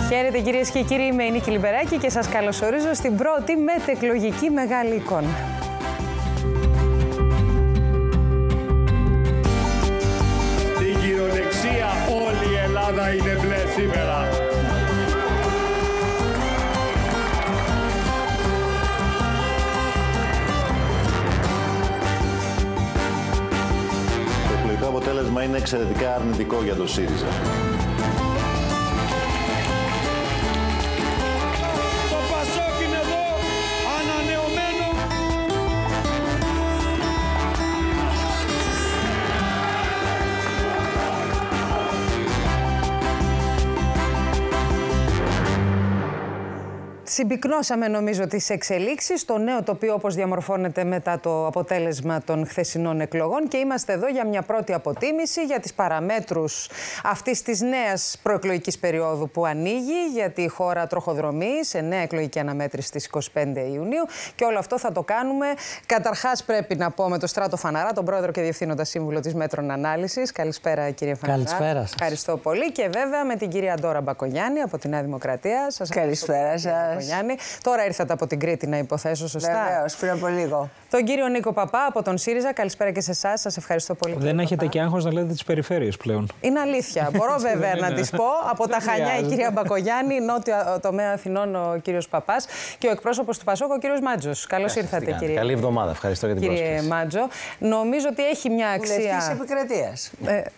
Χαίρετε κυρίες και κύριοι, είμαι η Νίκη Λιμπεράκη και σας καλωσορίζω στην πρώτη μετεκλογική μεγάλη εικόνα. Στην κυριολεξία όλη η Ελλάδα είναι μπλε σήμερα. Το εκλογικό αποτέλεσμα είναι εξαιρετικά αρνητικό για το ΣΥΡΙΖΑ. Συμπυκνώσαμε νομίζω τις εξελίξεις, το νέο τοπίο όπως διαμορφώνεται μετά το αποτέλεσμα των χθεσινών εκλογών και είμαστε εδώ για μια πρώτη αποτίμηση για τις παραμέτρους αυτής της νέας προεκλογικής περίοδου που ανοίγει, γιατί η χώρα τροχοδρομεί σε νέα εκλογική αναμέτρηση στις 25 Ιουνίου και όλο αυτό θα το κάνουμε. Καταρχάς πρέπει να πω με τον Στράτο Φαναρά, τον πρόεδρο και διευθύνοντα σύμβουλο της Μέτρων Ανάλυσης. Καλησπέρα κύριε Φαναρά. Καλησπέρα σας. Ευχαριστώ πολύ και βέβαια με την κυρία Ντόρα Μπακογιάννη από τη Νέα Δημοκρατία. Καλησπέρα σας. Τώρα ήρθατε από την Κρήτη, να υποθέσω σωστά. Βεβαίως, πριν από λίγο. Τον κύριο Νίκο Παπά από τον ΣΥΡΙΖΑ. Καλησπέρα και σε εσάς. Σας ευχαριστώ πολύ. Δεν έχετε και άγχος να λέτε τις περιφέρειες πλέον. Είναι αλήθεια. Μπορώ βέβαια να τις πω. Από τα Χανιά η κυρία Μπακογιάννη, νότιο τομέα Αθηνών ο κύριος Παπάς και ο εκπρόσωπος του Πασόκ ο κύριος Μάτζος. Καλώς ήρθατε, κύριε. Καλή εβδομάδα. Ευχαριστώ για την πρόσκληση. Κύριε Μάτζο, νομίζω ότι έχει μια αξία. Βουλευτής επικρατείας.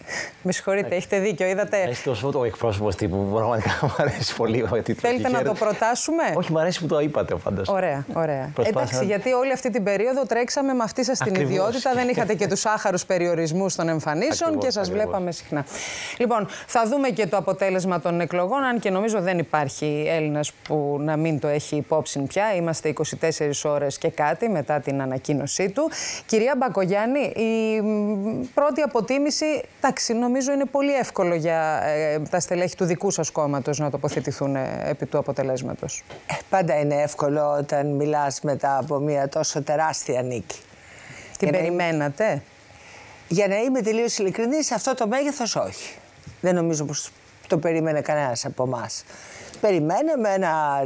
Με συγχωρείτε, έχετε δίκιο. Είδατε. Έχει τόσο ο εκπρόσωπος τύπου που πραγματικά μου αρέσει πολύ. Θέλετε να το προτάσουμε? Όχι, μου αρέσει που το είπατε πάντως. Ωραία, ωραία. Εντάξει, γιατί όλη αυτή την περίοδο τρέξαμε με αυτή σας την ιδιότητα. Δεν είχατε και τους άχαρους περιορισμούς των εμφανίσεων και σας βλέπαμε συχνά. Λοιπόν, θα δούμε και το αποτέλεσμα των εκλογών, αν και νομίζω δεν υπάρχει Έλληνας που να μην το έχει υπόψη πια. Είμαστε 24 ώρες και κάτι μετά την ανακοίνωσή του. Κυρία Μπακογιάννη, η πρώτη αποτίμηση, εντάξει, νομίζω είναι πολύ εύκολο για τα στελέχη του δικού σας κόμματος να τοποθετηθούν επί του αποτελέσματος. Πάντα είναι εύκολο όταν μιλάς μετά από μια τόσο τεράστια νίκη. Την περιμένατε? Για να είμαι τελείως ειλικρινής, σε αυτό το μέγεθος όχι. Δεν νομίζω πως το περίμενε κανένας από εμάς. Περιμέναμε ένα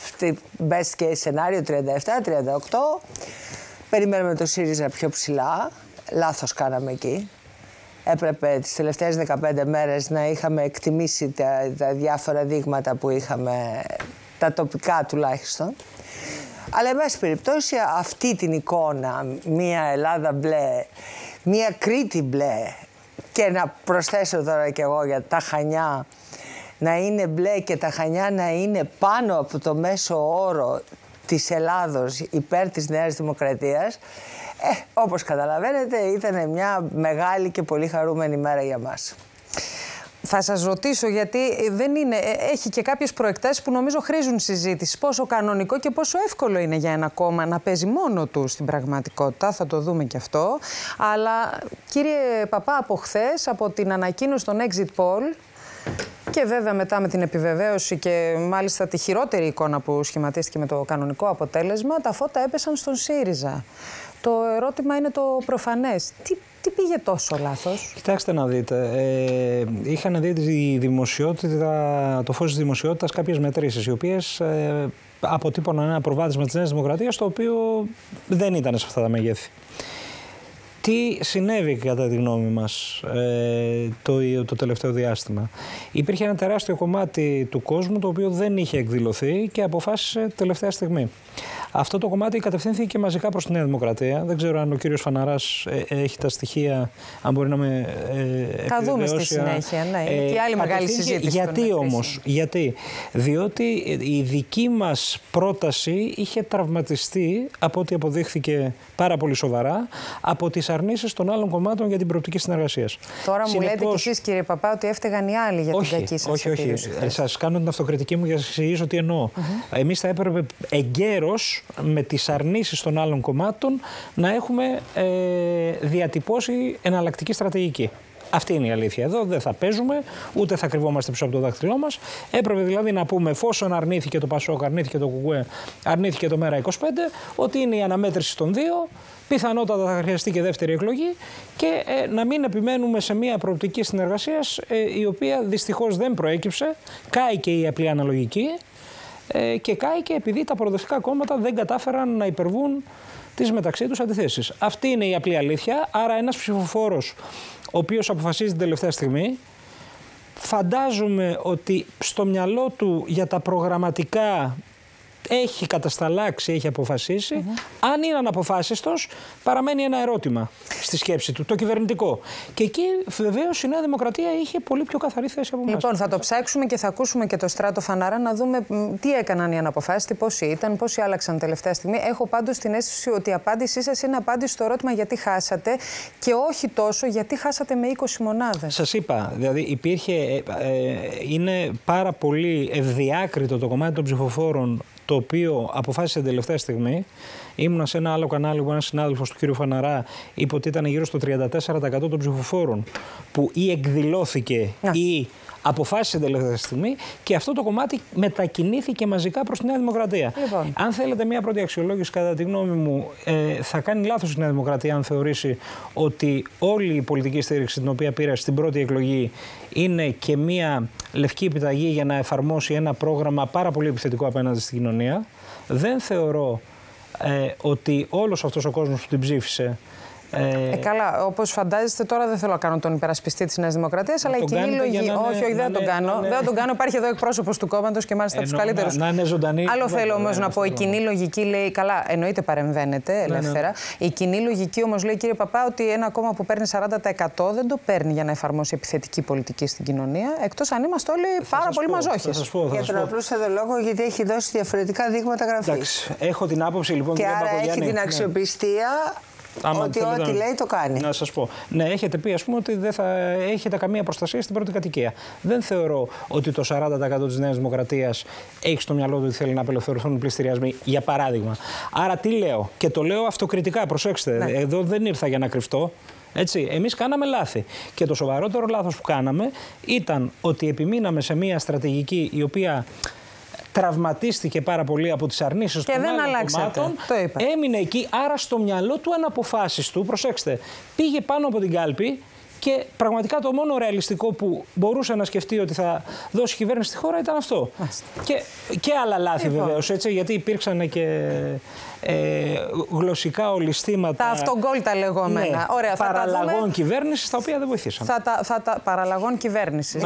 best case σενάριο 37-38. Περιμέναμε το ΣΥΡΙΖΑ πιο ψηλά. Λάθος κάναμε εκεί. Έπρεπε τις τελευταίες 15 μέρες να είχαμε εκτιμήσει τα διάφορα δείγματα που είχαμε, τα τοπικά τουλάχιστον. Αλλά, εν πάση περιπτώσει, αυτή την εικόνα, μια Ελλάδα μπλε, μια Κρήτη μπλε και να προσθέσω τώρα κι εγώ για τα Χανιά να είναι μπλε και τα Χανιά να είναι πάνω από το μέσο όρο της Ελλάδος υπέρ της Νέας Δημοκρατίας, όπως καταλαβαίνετε ήταν μια μεγάλη και πολύ χαρούμενη μέρα για μας. Θα σας ρωτήσω, γιατί δεν είναι, έχει και κάποιες προεκτάσεις που νομίζω χρήζουν συζήτηση. Πόσο κανονικό και πόσο εύκολο είναι για ένα κόμμα να παίζει μόνο του στην πραγματικότητα. Θα το δούμε και αυτό. Αλλά κύριε Παπά, από χθες, από την ανακοίνωση των exit poll και βέβαια μετά με την επιβεβαίωση και μάλιστα τη χειρότερη εικόνα που σχηματίστηκε με το κανονικό αποτέλεσμα, τα φώτα έπεσαν στον ΣΥΡΙΖΑ. Το ερώτημα είναι το προφανές. Τι πήγε τόσο λάθος? Κοιτάξτε να δείτε. Είχαν δει τη δημοσιότητα, το φως της δημοσιότητας κάποιες μετρήσεις, οι οποίες αποτύπωναν ένα προβάδισμα της Νέας Δημοκρατίας, το οποίο δεν ήταν σε αυτά τα μεγέθη. Τι συνέβη κατά τη γνώμη μας το τελευταίο διάστημα? Υπήρχε ένα τεράστιο κομμάτι του κόσμου το οποίο δεν είχε εκδηλωθεί και αποφάσισε τελευταία στιγμή. Αυτό το κομμάτι κατευθύνθηκε μαζικά προς τη Νέα Δημοκρατία. Δεν ξέρω αν ο κύριος Φαναράς έχει τα στοιχεία, αν μπορεί να με επιβεβαιώσει. Θα δούμε στη συνέχεια, ναι. Και άλλη μεγάλη συζήτηση. Γιατί όμως? Γιατί? Διότι η δική μας πρόταση είχε τραυματιστεί, από ό,τι αποδείχθηκε πάρα πολύ σοβαρά, από τις αρνήσεις των άλλων κομμάτων για την προοπτική συνεργασία. Τώρα μου λέτε κι εσείς, κύριε Παπά, ότι έφταιγαν οι άλλοι για την κακή σας επίδοση. Όχι. Σας κάνω την αυτοκριτική μου για να σας εξηγήσω τι εννοώ. Εμείς θα έπρεπε εγκαίρως με τις αρνήσεις των άλλων κομμάτων να έχουμε διατυπώσει εναλλακτική στρατηγική. Αυτή είναι η αλήθεια εδώ. Δεν θα παίζουμε, ούτε θα κρυβόμαστε πίσω από το δάχτυλό μας. Έπρεπε δηλαδή να πούμε, εφόσον αρνήθηκε το Πασόκ, αρνήθηκε το ΚΚΕ, αρνήθηκε το ΜΕΡΑ25, ότι είναι η αναμέτρηση των δύο Πιθανότατα θα χρειαστεί και δεύτερη εκλογή και να μην επιμένουμε σε μια προοπτική συνεργασίας η οποία δυστυχώς δεν προέκυψε. Κάηκε η απλή αναλογική και κάηκε επειδή τα προοδευτικά κόμματα δεν κατάφεραν να υπερβούν τις μεταξύ τους αντιθέσεις. Αυτή είναι η απλή αλήθεια. Άρα ένας ψηφοφόρος ο οποίος αποφασίζει την τελευταία στιγμή, φαντάζομαι ότι στο μυαλό του για τα προγραμματικά έχει κατασταλάξει, έχει αποφασίσει. Αν είναι αναποφάσιστος, παραμένει ένα ερώτημα στη σκέψη του, το κυβερνητικό. Και εκεί βεβαίως η Νέα Δημοκρατία είχε πολύ πιο καθαρή θέση από εμάς. Λοιπόν, θα το ψάξουμε και θα ακούσουμε και το Στράτο Φαναρά να δούμε τι έκαναν οι αναποφάσιστοι, πόσοι ήταν, πόσοι άλλαξαν τελευταία στιγμή. Έχω πάντως την αίσθηση ότι η απάντησή σας είναι απάντηση στο ερώτημα γιατί χάσατε και όχι τόσο γιατί χάσατε με 20 μονάδες. Σας είπα, δηλαδή υπήρχε, είναι πάρα πολύ ευδιάκριτο το κομμάτι των ψηφοφόρων το οποίο αποφάσισε την τελευταία στιγμή. Ήμουνα σε ένα άλλο κανάλι που ένας συνάδελφος του κ. Φαναρά είπε ότι ήταν γύρω στο 34% των ψηφοφόρων που ή εκδηλώθηκε ή αποφάσισε την τελευταία στιγμή και αυτό το κομμάτι μετακινήθηκε μαζικά προς τη Νέα Δημοκρατία. Λοιπόν. Αν θέλετε μια πρώτη αξιολόγηση, κατά τη γνώμη μου, θα κάνει λάθος η Νέα Δημοκρατία αν θεωρήσει ότι όλη η πολιτική στήριξη την οποία πήρε στην πρώτη εκλογή είναι και μια λευκή επιταγή για να εφαρμόσει ένα πρόγραμμα πάρα πολύ επιθετικό απέναντι στην κοινωνία. Δεν θεωρώ ότι όλος αυτός ο κόσμος που την ψήφισε. Καλά, όπως φαντάζεστε, τώρα δεν θέλω να κάνω τον υπερασπιστή της Νέας Δημοκρατίας, αλλά η κοινή λογική. Όχι, δεν τον κάνω. Δεν τον κάνω. Υπάρχει εδώ εκπρόσωπος του κόμματος και μάλιστα τους καλύτερους. Να είναι ζωντανή. Άλλο θέλω όμως να πω. Η κοινή λογική λέει. Καλά, εννοείται παρεμβαίνετε ελεύθερα. Η κοινή λογική όμως λέει, κύριε Παπά, ότι ένα κόμμα που παίρνει 40% δεν το παίρνει για να εφαρμόσει επιθετική πολιτική στην κοινωνία, εκτός αν είμαστε όλοι πάρα πολύ μαζόχες. Για τον απλούστατο λόγο, γιατί έχει δώσει διαφορετικά δείγματα γραφής. Έχω την άποψη λοιπόν. Και άρα έχει την αξιοπιστία. Ότι ό,τι λέει το κάνει. Να σας πω. Ναι, έχετε πει ας πούμε ότι δεν θα έχετε καμία προστασία στην πρώτη κατοικία. Δεν θεωρώ ότι το 40% της Νέας Δημοκρατίας έχει στο μυαλό του ότι θέλει να απελευθερωθούν οι πληστηριασμοί, για παράδειγμα. Άρα τι λέω, και το λέω αυτοκριτικά, προσέξτε, εδώ δεν ήρθα για να κρυφτώ. Έτσι, εμείς κάναμε λάθη. Και το σοβαρότερο λάθος που κάναμε ήταν ότι επιμείναμε σε μια στρατηγική η οποία τραυματίστηκε πάρα πολύ από τις αρνήσεις των άλλων κομμάτων, έμεινε εκεί, άρα στο μυαλό του αναποφάσιστου, προσέξτε, πήγε πάνω από την κάλπη και πραγματικά το μόνο ρεαλιστικό που μπορούσε να σκεφτεί ότι θα δώσει κυβέρνηση στη χώρα ήταν αυτό. Και άλλα λάθη βεβαίως, έτσι, γιατί υπήρξαν και γλωσσικά ολισθήματα. Τα αυτογκόλ τα λεγόμενα. Ναι, ωραία, παραλλαγών κυβέρνησης, τα οποία δεν βοηθήσαν. Παραλλαγών κυβέρνησης.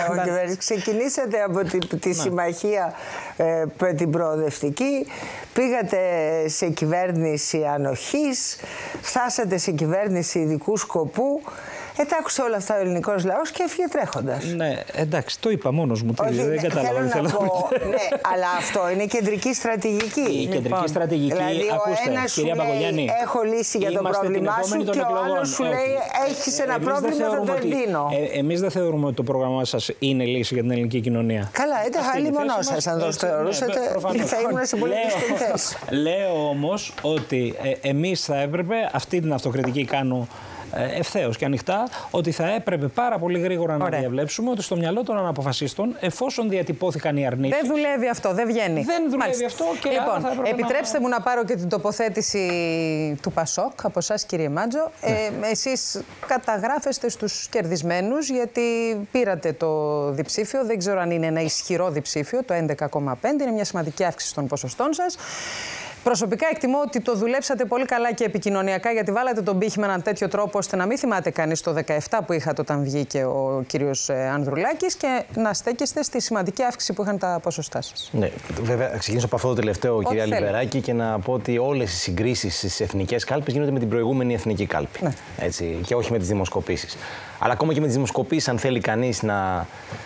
Ξεκινήσατε από τη συμμαχία την προοδευτική, πήγατε σε κυβέρνηση ανοχής, φτάσατε σε κυβέρνηση ειδικού σκοπού. Τα άκουσε όλα αυτά ο ελληνικός λαός και έφυγε τρέχοντας. Ναι, εντάξει, το είπα μόνος μου. Δεν κατάλαβα. Θέλω να πω, ναι, αλλά αυτό είναι κεντρική στρατηγική. Η κεντρική στρατηγική, δηλαδή, ακούστε, κυρία Παπαγιάννη, έχω λύση για το πρόβλημά σου και ο άλλος σου λέει έχεις ένα πρόβλημα, θα το εντείνω. Εμείς δεν θεωρούμε ότι το πρόγραμμά σας είναι λύση για την ελληνική κοινωνία. Καλά, άλλη μονό σας, αν το θεωρούσατε, θα ήμουν σε πολύ δύσκολη θέση. Λέω όμως ότι εμείς θα έπρεπε, αυτή την αυτοκριτική κάνω ευθέως και ανοιχτά, ότι θα έπρεπε πάρα πολύ γρήγορα να διαβλέψουμε ότι στο μυαλό των αναποφασίστων, εφόσον διατυπώθηκαν οι αρνήσεις. Δεν δουλεύει αυτό, δεν βγαίνει. Δεν δουλεύει αυτό και λοιπόν, θα επιτρέψτε μου να πάρω και την τοποθέτηση του Πασόκ από εσάς, κύριε Μάντζο. Εσείς καταγράφεστε στους κερδισμένους γιατί πήρατε το διψήφιο. Δεν ξέρω αν είναι ένα ισχυρό διψήφιο, το 11,5. Είναι μια σημαντική αύξηση των ποσοστών σας. Προσωπικά εκτιμώ ότι το δουλέψατε πολύ καλά και επικοινωνιακά, γιατί βάλατε τον πύχη με έναν τέτοιο τρόπο ώστε να μην θυμάται κανείς το 17 που είχατε όταν βγήκε ο κύριος Ανδρουλάκης και να στέκεστε στη σημαντική αύξηση που είχαν τα ποσοστά σας. Ναι, βέβαια, ξεκινήσω από αυτό το τελευταίο, κυρία Λιβεράκη, και να πω ότι όλες οι συγκρίσεις στις εθνικές κάλπες γίνονται με την προηγούμενη εθνική κάλπη. Ναι. Έτσι, και όχι με τις δημοσκοπήσεις. Αλλά ακόμα και με τις δημοσκοπήσεις, αν θέλει κανείς να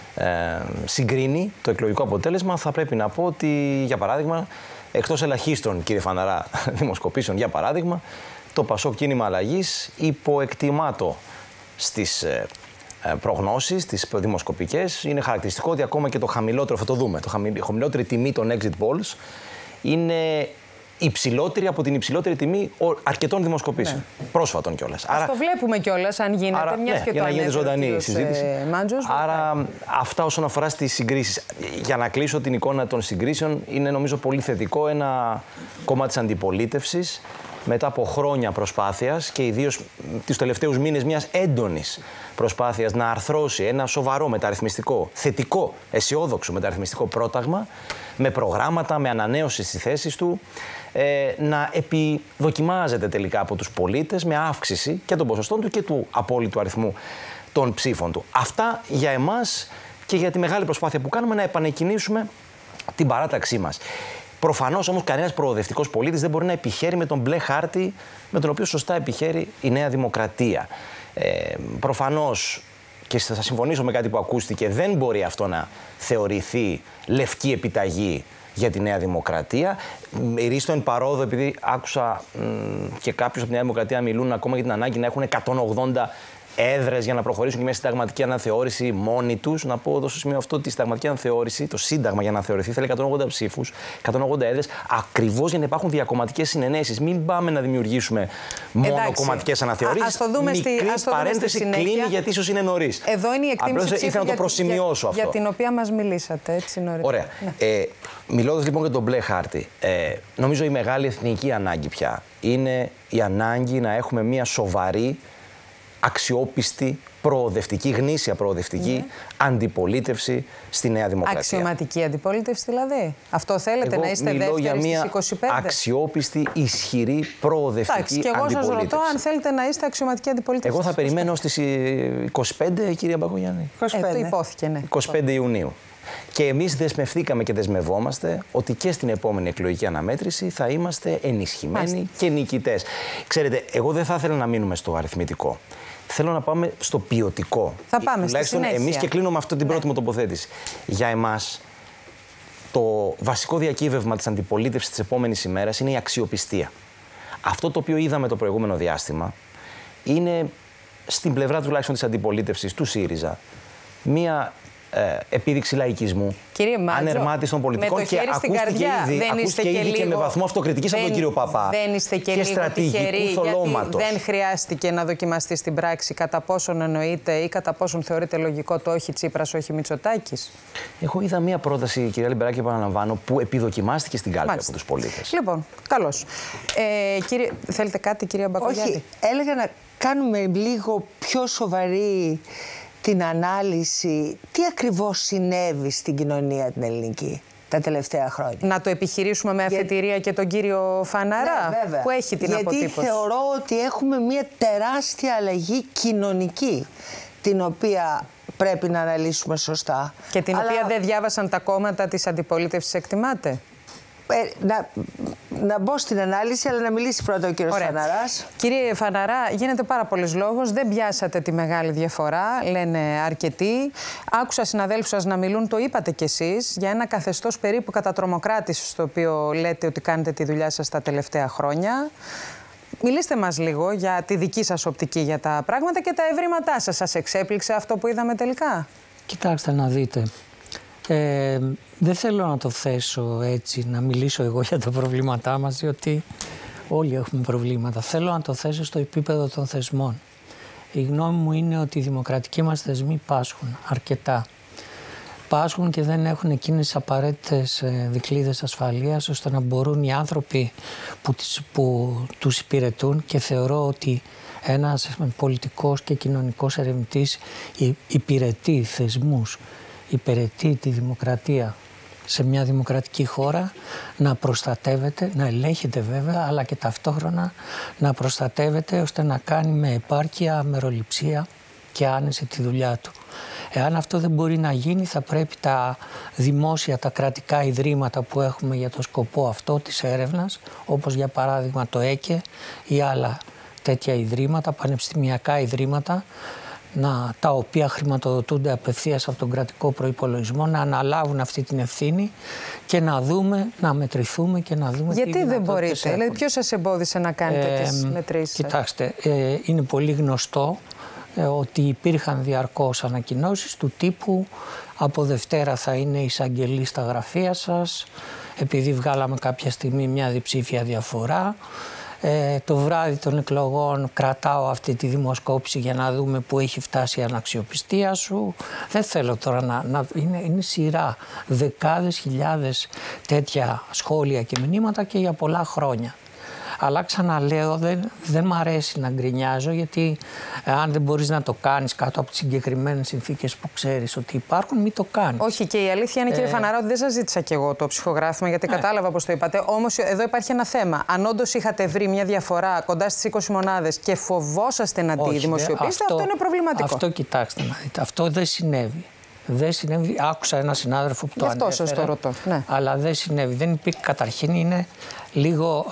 συγκρίνει το εκλογικό αποτέλεσμα, θα πρέπει να πω ότι, για παράδειγμα, εκτός ελαχίστων, κύριε Φαναρά, δημοσκοπήσεων, για παράδειγμα, το Πασόκ Κίνημα Αλλαγής υποεκτιμάτο στις προγνώσεις, τις δημοσκοπικές. Είναι χαρακτηριστικό ότι ακόμα και το χαμηλότερο, θα το δούμε, η χαμηλότερη τιμή των exit polls είναι υψηλότερη από την υψηλότερη τιμή αρκετών δημοσκοπήσεων. Ναι. Πρόσφατων κιόλας. Ας το βλέπουμε κιόλας, αν γίνεται. Άρα, μιας και για το να γίνεται ζωντανή η συζήτηση. Άρα, αυτά όσον αφορά στις συγκρίσεις. Για να κλείσω την εικόνα των συγκρίσεων, είναι νομίζω πολύ θετικό ένα κόμμα της αντιπολίτευσης μετά από χρόνια προσπάθειας και ιδίως τους τελευταίους μήνες μιας έντονης προσπάθειας να αρθρώσει ένα σοβαρό μεταρρυθμιστικό, θετικό, αισιόδοξο μεταρρυθμιστικό πρόταγμα, με προγράμματα, με ανανέωση στις θέσεις του, να επιδοκιμάζεται τελικά από τους πολίτες με αύξηση και των ποσοστών του και του απόλυτου αριθμού των ψήφων του. Αυτά για εμάς και για τη μεγάλη προσπάθεια που κάνουμε να επανεκκινήσουμε την παράταξή μας. Προφανώς όμως κανένας προοδευτικός πολίτης δεν μπορεί να επιχαίρει με τον μπλε χάρτη με τον οποίο σωστά επιχαίρει η Νέα Δημοκρατία. Προφανώς, και θα συμφωνήσω με κάτι που ακούστηκε, δεν μπορεί αυτό να θεωρηθεί λευκή επιταγή για τη Νέα Δημοκρατία. Ρίστο εν παρόδο, επειδή άκουσα και κάποιους από τη Νέα Δημοκρατία μιλούν ακόμα για την ανάγκη να έχουν 180 έδρες για να προχωρήσουν και μια συνταγματική αναθεώρηση μόνοι τους. Να πω εδώ στο σημείο αυτό ότι η συνταγματική αναθεώρηση, το Σύνταγμα για να αναθεωρηθεί, θέλει 180 ψήφους, 180 έδρες, ακριβώς για να υπάρχουν διακομματικές συνενέσεις. Μην πάμε να δημιουργήσουμε μόνο κομματικές αναθεωρήσεις. Ας το δούμε Μικρή παρένθεση κλείνει, γιατί ίσως είναι νωρίς. Εδώ είναι η εκτίμηση ψήφου ήθελα να το προσημειώσω αυτό. Για την οποία μας μιλήσατε έτσι νωρίς. Ωραία. Ναι. Μιλώντας λοιπόν για τον μπλε χάρτη, νομίζω η μεγάλη εθνική ανάγκη πια είναι η ανάγκη να έχουμε μια σοβαρή, αξιόπιστη, προοδευτική, γνήσια προοδευτική αντιπολίτευση στη Νέα Δημοκρατία. Αξιωματική αντιπολίτευση δηλαδή. Αυτό θέλετε, να είστε δεύτεροι για μια στις 25. Αξιόπιστη, ισχυρή, προοδευτική αντιπολίτευση. Και εγώ σας ρωτώ αν θέλετε να είστε αξιωματική αντιπολίτευση. Εγώ θα περιμένω στις 25, κυρία Μπακογιάννη. Το υπόθηκε, ναι. 25 Ιουνίου. Και εμείς δεσμευτήκαμε και δεσμευόμαστε ότι και στην επόμενη εκλογική αναμέτρηση θα είμαστε ενισχυμένοι και νικητές. Ξέρετε, εγώ δεν θα ήθελα να μείνουμε στο αριθμητικό. Θέλω να πάμε στο ποιοτικό. Θα πάμε στη συνέχεια. Εμείς, και κλείνω με αυτή την πρώτη μου τοποθέτηση. Για εμάς, το βασικό διακύβευμα της αντιπολίτευσης της επόμενης ημέρας είναι η αξιοπιστία. Αυτό το οποίο είδαμε το προηγούμενο διάστημα είναι στην πλευρά τουλάχιστον της αντιπολίτευσης του ΣΥΡΙΖΑ μία επίδειξη λαϊκισμού, ανερμάτιστων πολιτικών και ακούστηκε ήδη και με βαθμό αυτοκριτικής από τον κύριο Παπά και στρατηγικού θολώματος. Δεν χρειάστηκε να δοκιμαστεί στην πράξη κατά πόσον εννοείται ή κατά πόσον θεωρείται λογικό το όχι Τσίπρας, όχι Μητσοτάκης. Εγώ είδα μία πρόταση, κυρία Λιμπεράκη, επαναλαμβάνω, που επιδοκιμάστηκε στην κάλπη από τους πολίτες. Λοιπόν, καλώς. Θέλετε κάτι, κυρία Μπακογιάννη? Όχι, έλεγα να κάνουμε λίγο πιο σοβαρή την ανάλυση τι ακριβώς συνέβη στην κοινωνία την ελληνική τα τελευταία χρόνια. Να το επιχειρήσουμε με αφετηρία και τον κύριο Φαναρά, ναι, που έχει την αποτύπωση. Γιατί θεωρώ ότι έχουμε μια τεράστια αλλαγή κοινωνική, την οποία πρέπει να αναλύσουμε σωστά. Και την οποία δεν διάβασαν τα κόμματα της αντιπολίτευσης, εκτιμάτε? Να μπω στην ανάλυση, αλλά να μιλήσει πρώτα ο κύριος Φαναράς. Κύριε Φαναρά, γίνεται πάρα πολλής λόγος. Δεν πιάσατε τη μεγάλη διαφορά, λένε αρκετοί. Άκουσα συναδέλφους σας να μιλούν, το είπατε κι εσείς, για ένα καθεστώς περίπου κατατρομοκράτησης, στο οποίο λέτε ότι κάνετε τη δουλειά σας τα τελευταία χρόνια. Μιλήστε μας λίγο για τη δική σας οπτική για τα πράγματα και τα ευρήματά σας. Σας εξέπληξε αυτό που είδαμε τελικά? Κοιτάξτε να δείτε. Δεν θέλω να το θέσω έτσι, να μιλήσω εγώ για τα προβλήματά μας, διότι όλοι έχουμε προβλήματα. Θέλω να το θέσω στο επίπεδο των θεσμών. Η γνώμη μου είναι ότι οι δημοκρατικοί μας θεσμοί πάσχουν αρκετά. Πάσχουν και δεν έχουν εκείνες τις απαραίτητες δικλείδες ασφαλείας, ώστε να μπορούν οι άνθρωποι που τους υπηρετούν, και θεωρώ ότι ένας πολιτικός και κοινωνικός ερευνητής υπηρετεί θεσμούς, υπηρετεί τη δημοκρατία σε μια δημοκρατική χώρα, να προστατεύεται, να ελέγχεται βέβαια, αλλά και ταυτόχρονα να προστατεύεται ώστε να κάνει με επάρκεια, αμεροληψία και άνεση τη δουλειά του. Εάν αυτό δεν μπορεί να γίνει, θα πρέπει τα δημόσια, τα κρατικά ιδρύματα που έχουμε για το σκοπό αυτό της έρευνας, όπως για παράδειγμα το ΕΚΕ ή άλλα τέτοια ιδρύματα, πανεπιστημιακά ιδρύματα, τα οποία χρηματοδοτούνται απευθείας από τον κρατικό προϋπολογισμό, να αναλάβουν αυτή την ευθύνη και να δούμε, να μετρηθούμε και να δούμε. Γιατί δεν μπορείτε, δηλαδή ποιος σας εμπόδισε να κάνετε τις μετρήσεις? Κοιτάξτε, είναι πολύ γνωστό ότι υπήρχαν διαρκώς ανακοινώσεις του τύπου από Δευτέρα θα είναι εισαγγελή στα γραφεία σας, επειδή βγάλαμε κάποια στιγμή μια διψήφια διαφορά. Το βράδυ των εκλογών κρατάω αυτή τη δημοσκόπηση για να δούμε πού έχει φτάσει η αναξιοπιστία σου. Δεν θέλω τώρα είναι σειρά, δεκάδες χιλιάδες τέτοια σχόλια και μηνύματα και για πολλά χρόνια. Αλλά ξαναλέω, δεν μ' αρέσει να γκρινιάζω, γιατί αν δεν μπορείς να το κάνεις κάτω από τις συγκεκριμένες συνθήκες που ξέρεις ότι υπάρχουν, μην το κάνεις. Όχι, και η αλήθεια είναι, κύριε Φαναρά, ότι δεν σας ζήτησα κι εγώ το ψυχογράφημα, γιατί κατάλαβα πώς το είπατε. Όμως εδώ υπάρχει ένα θέμα. Αν όντως είχατε βρει μια διαφορά κοντά στις 20 μονάδες και φοβόσαστε να τη δημοσιοποιήσετε, αυτό είναι προβληματικό. Αυτό κοιτάξτε να δείτε. Αυτό δεν συνέβη. Δεν συνέβη. Άκουσα ένα συνάδελφο που το ανέφερε. Αυτό σας το ρωτώ. Ναι. Αλλά δεν συνέβη. Δεν υπήρχε. Καταρχήν είναι λίγο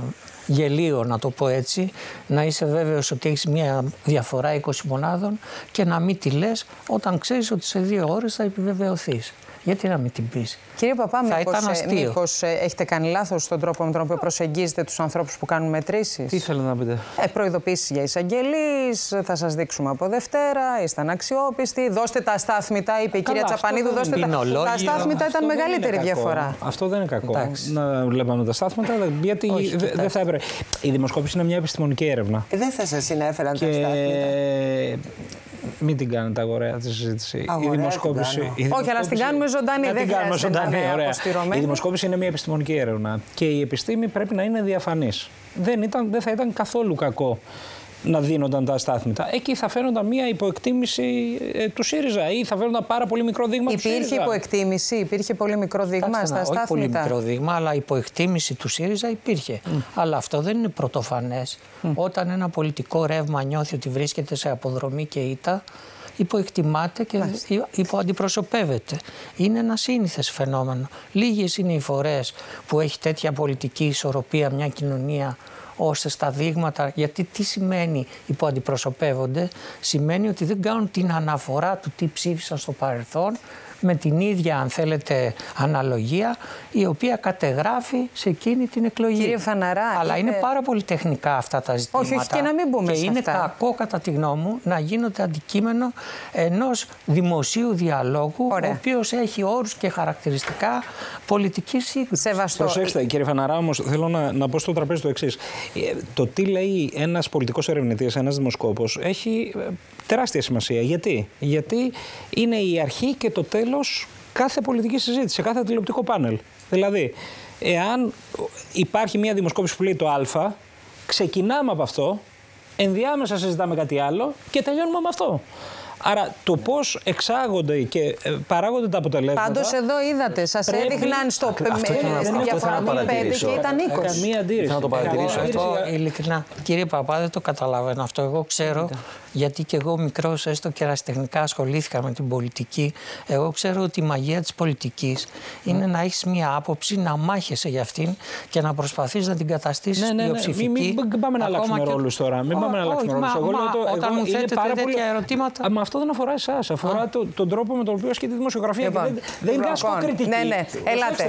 γελίο, να το πω έτσι, να είσαι βέβαιος ότι έχεις μια διαφορά 20 μονάδων και να μην τη λες όταν ξέρεις ότι σε 2 ώρες θα επιβεβαιωθείς. Γιατί να μην την πεις? Κύριε Παπά, μήπως έχετε κάνει λάθος στον τρόπο με τον οποίο προσεγγίζετε τους ανθρώπους που κάνουν μετρήσεις? Τι θέλετε να πείτε? Προειδοποίησεις για εισαγγελείς, θα σας δείξουμε από Δευτέρα, είστε αναξιόπιστοι, δώστε τα αστάθμητα, είπε η κυρία Τσαπανίδου, δώστε τα αστάθμητα, ήταν μεγαλύτερη διαφορά. Αυτό δεν είναι κακό. Να βλέπαμε τα στάθμητα, γιατί δεν θα έπρεπε. Η δημοσκόπηση είναι μια επιστημονική έρευνα. Δεν θα σας συνέφεραν τα στάθμητα. Μην την κάνετε αγοραία τη συζήτηση. Η δημοσκόπηση. Όχι, αλλά την κάνουμε ζωντανή. Δεν χρειάζεται να είναι αποστηρωμένη. Η δημοσκόπηση είναι μια επιστημονική έρευνα και η επιστήμη πρέπει να είναι διαφανής. Δεν θα ήταν καθόλου κακό να δίνονταν τα αστάθμητα. Εκεί θα φαίνονταν μια υποεκτίμηση του ΣΥΡΙΖΑ ή θα φαίνονταν πάρα πολύ μικρό δείγμα του ΣΥΡΙΖΑ. Υπήρχε υποεκτίμηση, υπήρχε πολύ μικρό δείγμα στα αστάθμητα. Όχι πολύ μικρό δείγμα, αλλά υποεκτίμηση του ΣΥΡΙΖΑ υπήρχε. Αλλά αυτό δεν είναι πρωτοφανές. Όταν ένα πολιτικό ρεύμα νιώθει ότι βρίσκεται σε αποδρομή και ήττα, υποεκτιμάται και υποαντιπροσωπεύεται. Είναι ένα σύνηθες φαινόμενο. Λίγες είναι οι φορές που έχει τέτοια πολιτική ισορροπία μια κοινωνία, ώστε στα δείγματα, γιατί τι σημαίνει υποαντιπροσωπεύονται? Σημαίνει ότι δεν κάνουν την αναφορά του τι ψήφισαν στο παρελθόν με την ίδια, αν θέλετε, αναλογία, η οποία κατεγράφει σε εκείνη την εκλογή. Κύριε Φαναρά, αλλά είναι πάρα πολύ τεχνικά αυτά τα ζητήματα. Όχι, και να μην μπούμε σε είναι αυτά. κακό, κατά τη γνώμη μου, να γίνονται αντικείμενο ενός δημοσίου διαλόγου, ο οποίος έχει όρους και χαρακτηριστικά πολιτικής σύγκρουσης. Σεβαστό. Προσέξτε, κύριε Φαναρά, όμως θέλω να πω στο τραπέζι το εξής. Το τι λέει ένας πολιτικός ερευνητής, ένας δημοσκόπος, έχει τεράστια σημασία. Γιατί είναι η αρχή και το τέλος κάθε πολιτική συζήτηση, σε κάθε τηλεοπτικό πάνελ. Δηλαδή, εάν υπάρχει μια δημοσκόπηση που λέει το Α, ξεκινάμε από αυτό, ενδιάμεσα συζητάμε κάτι άλλο και τελειώνουμε με αυτό. Άρα το πώς εξάγονται και παράγονται τα αποτελέσματα. Πάντως εδώ είδατε, σας έδειχναν στη διαφορά των 5 και ήταν 20. Καμία αντίρρηση. Να το παρατηρήσω. Ειλικρινά, κύριε Παπά, δεν το καταλαβαίνω αυτό. Εγώ ξέρω, γιατί και εγώ μικρός, έστω και ερασιτεχνικά, ασχολήθηκα με την πολιτική. Εγώ ξέρω ότι η μαγεία της πολιτικής είναι να έχεις μία άποψη, να μάχεσαι για αυτήν και να προσπαθείς να την καταστήσεις πλειοψηφική. Μην πάμε να αλλάξουμε ρόλους τώρα. Μην πάμε να αλλάξουμε ρόλους. Όταν μου θέτετε τέτοια ερωτήματα. Μα αυτό δεν αφορά εσάς. Αφορά τον τρόπο με τον οποίο ασκεί τη δημοσιογραφία. Δεν είναι ασκοκριτική. Ναι, ελάτε.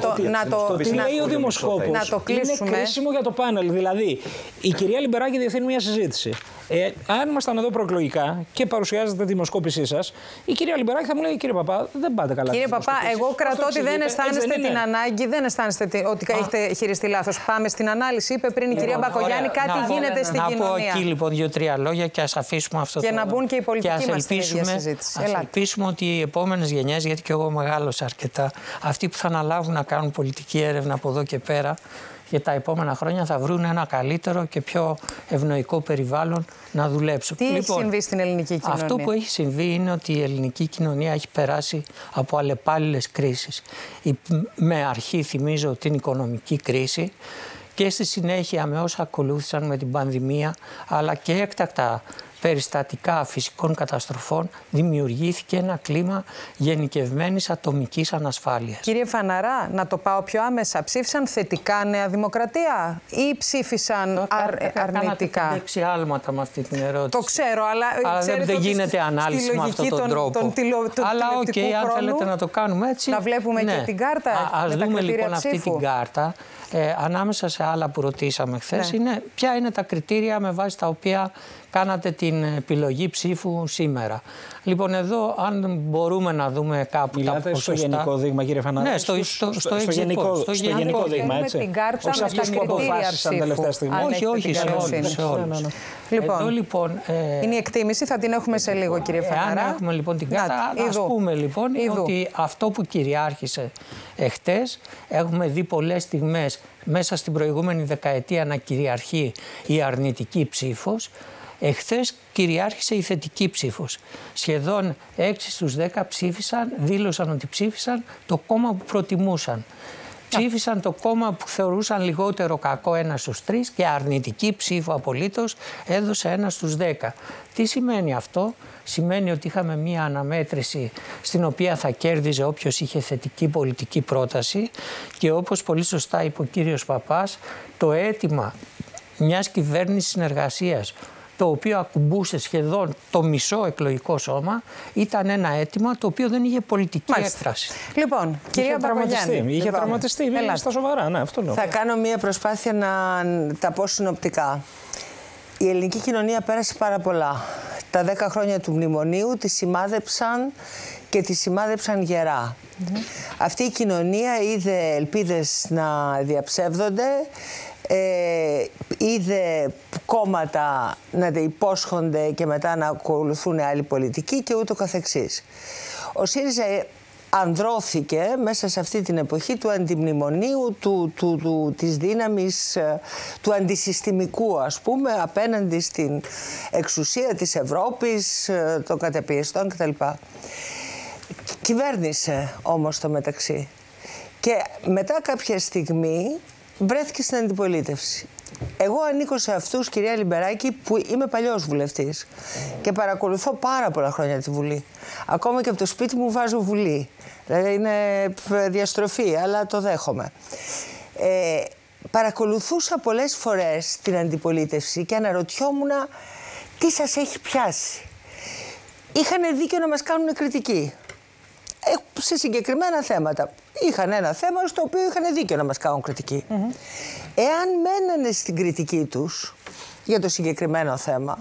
Τι λέει ο δημοσκόπος είναι κρίσιμο για το πάνελ. Δηλαδή, η κυρία Λιμπεράκη διευθύνει μια συζήτηση. Αν ήμασταν εδώ προεκλογικά και παρουσιάζετε τη δημοσκόπησή σας, η κυρία Λιμπεράκη θα μου λέει: κύριε Παπά, δεν πάτε καλά. Κύριε Παπά, εγώ κρατώ ότι δεν αισθάνεστε την ανάγκη, δεν αισθάνεστε ότι έχετε χειριστεί λάθος. Πάμε στην ανάλυση. Είπε πριν η κυρία Μπακογιάννη, κάτι γίνεται στην κοινωνία. Να πω εκεί λοιπόν 2-3 λόγια και ας αφήσουμε αυτό. Και να μπουν και οι πολιτικοί μας στην ίδια συζήτηση. Ας ελπίσουμε ότι οι επόμενες γενιές, γιατί και εγώ μεγάλωσα αρκετά, αυτοί που θα αναλάβουν να κάνουν πολιτική έρευνα από εδώ και πέρα, για τα επόμενα χρόνια θα βρουν ένα καλύτερο και πιο ευνοϊκό περιβάλλον να δουλέψουν. Τι έχει συμβεί στην ελληνική κοινωνία? Αυτό που έχει συμβεί είναι ότι η ελληνική κοινωνία έχει περάσει από αλλεπάλληλες κρίσεις. Με αρχή, θυμίζω, την οικονομική κρίση και στη συνέχεια με όσα ακολούθησαν με την πανδημία, αλλά και έκτακτα περιστατικά φυσικών καταστροφών, δημιουργήθηκε ένα κλίμα γενικευμένης ατομικής ανασφάλειας. Κύριε Φαναρά, να το πάω πιο άμεσα. Ψήφισαν θετικά Νέα Δημοκρατία ή ψήφισαν αρνητικά? Κάνατε δεξιάλματα με αυτή την ερώτηση. Το ξέρω, αλλά δεν γίνεται ανάλυση με αυτόν τον τρόπο. Αλλά αν θέλετε να το κάνουμε έτσι. Να βλέπουμε και την κάρτα. Ας δούμε λοιπόν αυτή την κάρτα. Ανάμεσα σε άλλα που ρωτήσαμε χθες, ποια είναι τα κριτήρια με βάση τα οποία κάνατε την επιλογή ψήφου σήμερα. Λοιπόν, εδώ αν μπορούμε να δούμε κάπου μιλάτε τα ποσοστά... στο γενικό δείγμα, κύριε Φαναρά? Ναι, στο γενικό δείγμα, έτσι. Την κάρτα όχι αυτούς που αποφάσισαν τελευταία στιγμή. Όχι, σε όλους. Λοιπόν, εδώ, λοιπόν, είναι η εκτίμηση, θα την έχουμε σε λίγο, κύριε Φαναρά. Αν έχουμε λοιπόν την κάρτα, ας πούμε λοιπόν ότι αυτό που κυριάρχησε εχθές, έχουμε δει πολλές στιγμές μέσα στην προηγούμενη δεκαετία να κυριαρχεί η αρνητική ψήφος. Εχθές κυριάρχησε η θετική ψήφος. Σχεδόν 6 στους 10 ψήφισαν, δήλωσαν ότι ψήφισαν το κόμμα που προτιμούσαν. Ψήφισαν το κόμμα που θεωρούσαν λιγότερο κακό 1 στους 3 και αρνητική ψήφο απολύτως έδωσε 1 στους 10. Τι σημαίνει αυτό? Σημαίνει ότι είχαμε μία αναμέτρηση στην οποία θα κέρδιζε όποιος είχε θετική πολιτική πρόταση και όπως πολύ σωστά είπε ο κύριος Παπάς, το αίτημα μιας κυβέρνησης συνεργασίας, το οποίο ακουμπούσε σχεδόν το μισό εκλογικό σώμα, ήταν ένα αίτημα το οποίο δεν είχε πολιτική έκφραση. Λοιπόν, κυρία Μπακογιάννη. Είχε τραυματιστεί, στα σοβαρά, ναι, αυτό λέω. Θα κάνω μία προσπάθεια να τα πω συνοπτικά. Η ελληνική κοινωνία πέρασε πάρα πολλά. Τα 10 χρόνια του μνημονίου τη σημάδεψαν και τη σημάδεψαν γερά. Αυτή η κοινωνία είδε ελπίδες να διαψεύδονται, είδε κόμματα να υπόσχονται και μετά να ακολουθούν άλλη πολιτική και ούτω καθεξής. Ο ΣΥΡΙΖΑ ανδρώθηκε μέσα σε αυτή την εποχή του αντιμνημονίου, της δύναμης, του αντισυστημικού, ας πούμε, απέναντι στην εξουσία της Ευρώπης, των καταπιεστών κτλ. Κυβέρνησε όμως στο μεταξύ και μετά κάποια στιγμή βρέθηκε στην αντιπολίτευση. Εγώ ανήκω σε αυτούς, κυρία Λιμπεράκη, που είμαι παλιός βουλευτής και παρακολουθώ πάρα πολλά χρόνια τη Βουλή. Ακόμα και από το σπίτι μου βάζω Βουλή. Δηλαδή είναι διαστροφή, αλλά το δέχομαι. Παρακολουθούσα πολλές φορές την αντιπολίτευση και αναρωτιόμουν τι σας έχει πιάσει. Είχαν δίκιο να μας κάνουν κριτική σε συγκεκριμένα θέματα. Είχαν ένα θέμα στο οποίο είχαν δίκιο να μας κάνουν κριτική. Εάν μένανε στην κριτική τους για το συγκεκριμένο θέμα,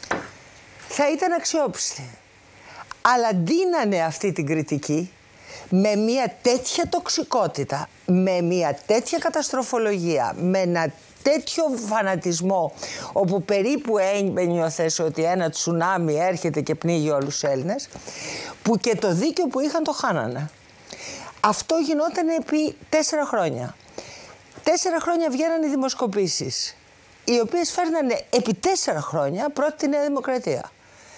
θα ήταν αξιόπιστοι. Αλλά ντύνανε αυτή την κριτική με μια τέτοια τοξικότητα, με μια τέτοια καταστροφολογία, με ένα τέτοιο φανατισμό, όπου περίπου ένιωθες ότι ένα τσουνάμι έρχεται και πνίγει όλους τους Έλληνες, που και το δίκιο που είχαν το χάνανε. Αυτό γινόταν επί 4 χρόνια. 4 χρόνια βγαίνανε οι δημοσκοπήσεις, οι οποίες φέρνανε επί 4 χρόνια πρώτη τη Νέα Δημοκρατία.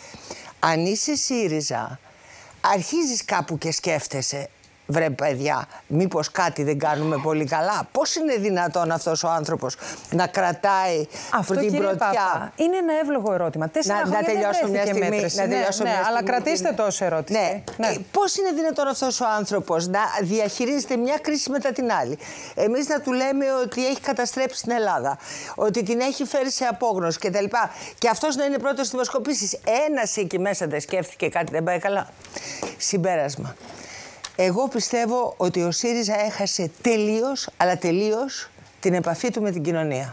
Αν είσαι ΣΥΡΙΖΑ, αρχίζεις κάπου και σκέφτεσαι, βρε παιδιά, μήπως κάτι δεν κάνουμε πολύ καλά? Πώς είναι δυνατόν αυτός ο άνθρωπος να κρατάει αυτό, την πρωτιά? Πάπα, είναι ένα εύλογο ερώτημα. 4 χρόνια να τελειώσω μια στιγμή. Αλλά κρατήστε το ως ερώτηση. Ναι. Πώς είναι δυνατόν αυτός ο άνθρωπος να διαχειρίζεται μια κρίση μετά την άλλη? Εμείς να του λέμε ότι έχει καταστρέψει την Ελλάδα, ότι την έχει φέρει σε απόγνωση κτλ. Και αυτός να είναι πρώτος στις δημοσκοπήσεις. Ένας εκεί μέσα δεν σκέφτηκε κάτι δεν πάει καλά? Συμπέρασμα. Εγώ πιστεύω ότι ο ΣΥΡΙΖΑ έχασε τελείως, αλλά τελείως, την επαφή του με την κοινωνία.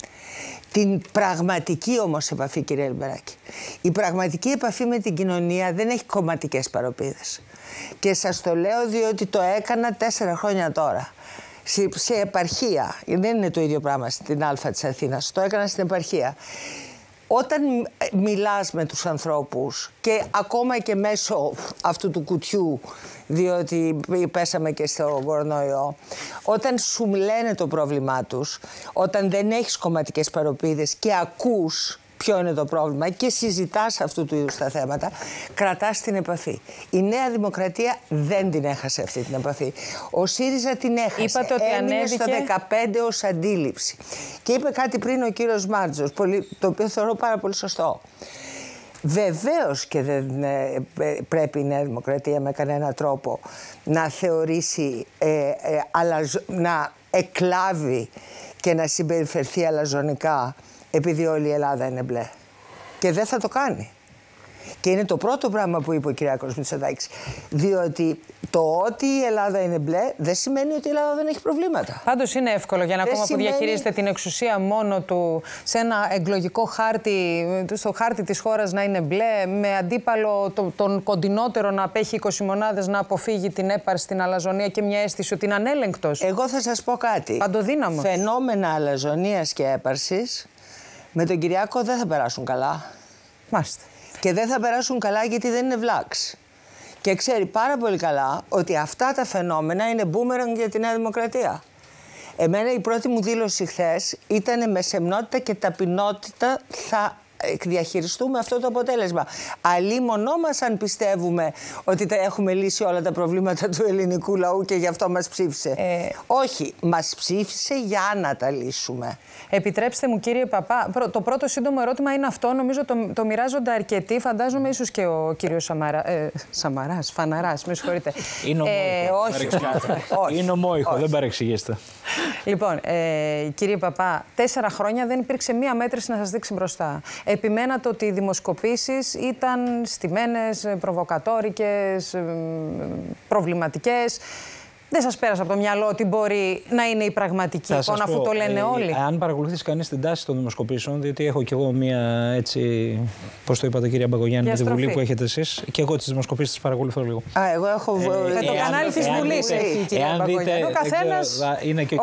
Την πραγματική όμως επαφή, κυρία Λιμπεράκη. Η πραγματική επαφή με την κοινωνία δεν έχει κομματικές παροπίδες. Και σας το λέω διότι το έκανα 4 χρόνια τώρα. Σε επαρχία, δεν είναι το ίδιο πράγμα στην Α της Αθήνας, το έκανα στην επαρχία. Όταν μιλάς με τους ανθρώπους και ακόμα και μέσω αυτού του κουτιού, διότι πέσαμε και στο κορονοϊό, όταν σου λένε το πρόβλημά τους, όταν δεν έχεις κομματικές παροπίδες και ακούς ποιο είναι το πρόβλημα και συζητάς αυτού του είδους τα θέματα, κρατάς την επαφή. Η Νέα Δημοκρατία δεν την έχασε αυτή την επαφή. Ο ΣΥΡΙΖΑ την έχασε. Είπατε ότι έμεινε στο 15 ως αντίληψη. Και είπε κάτι πριν ο κύριος Μάρτζος, το οποίο θεωρώ πάρα πολύ σωστό. Βεβαίως και δεν πρέπει η Νέα Δημοκρατία με κανένα τρόπο να θεωρήσει, να εκλάβει και να συμπεριφερθεί αλαζονικά επειδή όλη η Ελλάδα είναι μπλε. Και δεν θα το κάνει. Και είναι το πρώτο πράγμα που είπε ο Κυριάκος Μητσοτάκης. Διότι το ότι η Ελλάδα είναι μπλε δεν σημαίνει ότι η Ελλάδα δεν έχει προβλήματα. Πάντως είναι εύκολο για ένα κόμμα που διαχειρίζεται την εξουσία μόνο του σε ένα εκλογικό χάρτη, στο χάρτη της χώρας να είναι μπλε, με αντίπαλο τον κοντινότερο να απέχει 20 μονάδες, να αποφύγει την έπαρση στην αλαζονία και μια αίσθηση ότι είναι ανέλεγκτος. Εγώ θα σας πω κάτι. Παντοδύναμος. Φαινόμενα αλαζονίας και έπαρσης με τον Κυριάκο δεν θα περάσουν καλά. Μάλιστα. Και δεν θα περάσουν καλά γιατί δεν είναι βλάξ. Και ξέρει πάρα πολύ καλά ότι αυτά τα φαινόμενα είναι μπούμεραγκ για τη Νέα Δημοκρατία. Εμένα η πρώτη μου δήλωση χθες ήταν με σεμνότητα και ταπεινότητα θα διαχειριστούμε αυτό το αποτέλεσμα. Αλίμονό μας αν πιστεύουμε ότι έχουμε λύσει όλα τα προβλήματα του ελληνικού λαού και γι' αυτό μας ψήφισε. Όχι, μας ψήφισε για να τα λύσουμε. Επιτρέψτε μου κύριε Παπά, το πρώτο σύντομο ερώτημα είναι αυτό, νομίζω το μοιράζονται αρκετοί, φαντάζομαι ίσως και ο κύριος Φαναράς, με συγχωρείτε. Είναι ομόηχο. Είναι ομόηχο, δεν παρεξηγήστε. Λοιπόν, κύριε Παπά, 4 χρόνια δεν υπήρξε μία μέτρηση να σας δείξει μπροστά. Επιμένατε ότι οι δημοσκοπήσεις ήταν στημένες, προβοκατόρικες, προβληματικές. Δεν σας πέρασε από το μυαλό ότι μπορεί να είναι η πραγματική εικόνα, αφού το λένε όλοι. Αν παρακολουθήσει κανείς την τάση των δημοσκοπήσεων, διότι έχω κι εγώ μία έτσι. Πώς το είπατε, κυρία Μπακογιάννη, με τη Βουλή που έχετε εσείς, και εγώ τις δημοσκοπήσεις τις παρακολουθώ λίγο. Εγώ έχω. Με το κανάλι της Βουλής έχει, κυρία Μπακογιάννη. Ο καθένας. Είναι και ο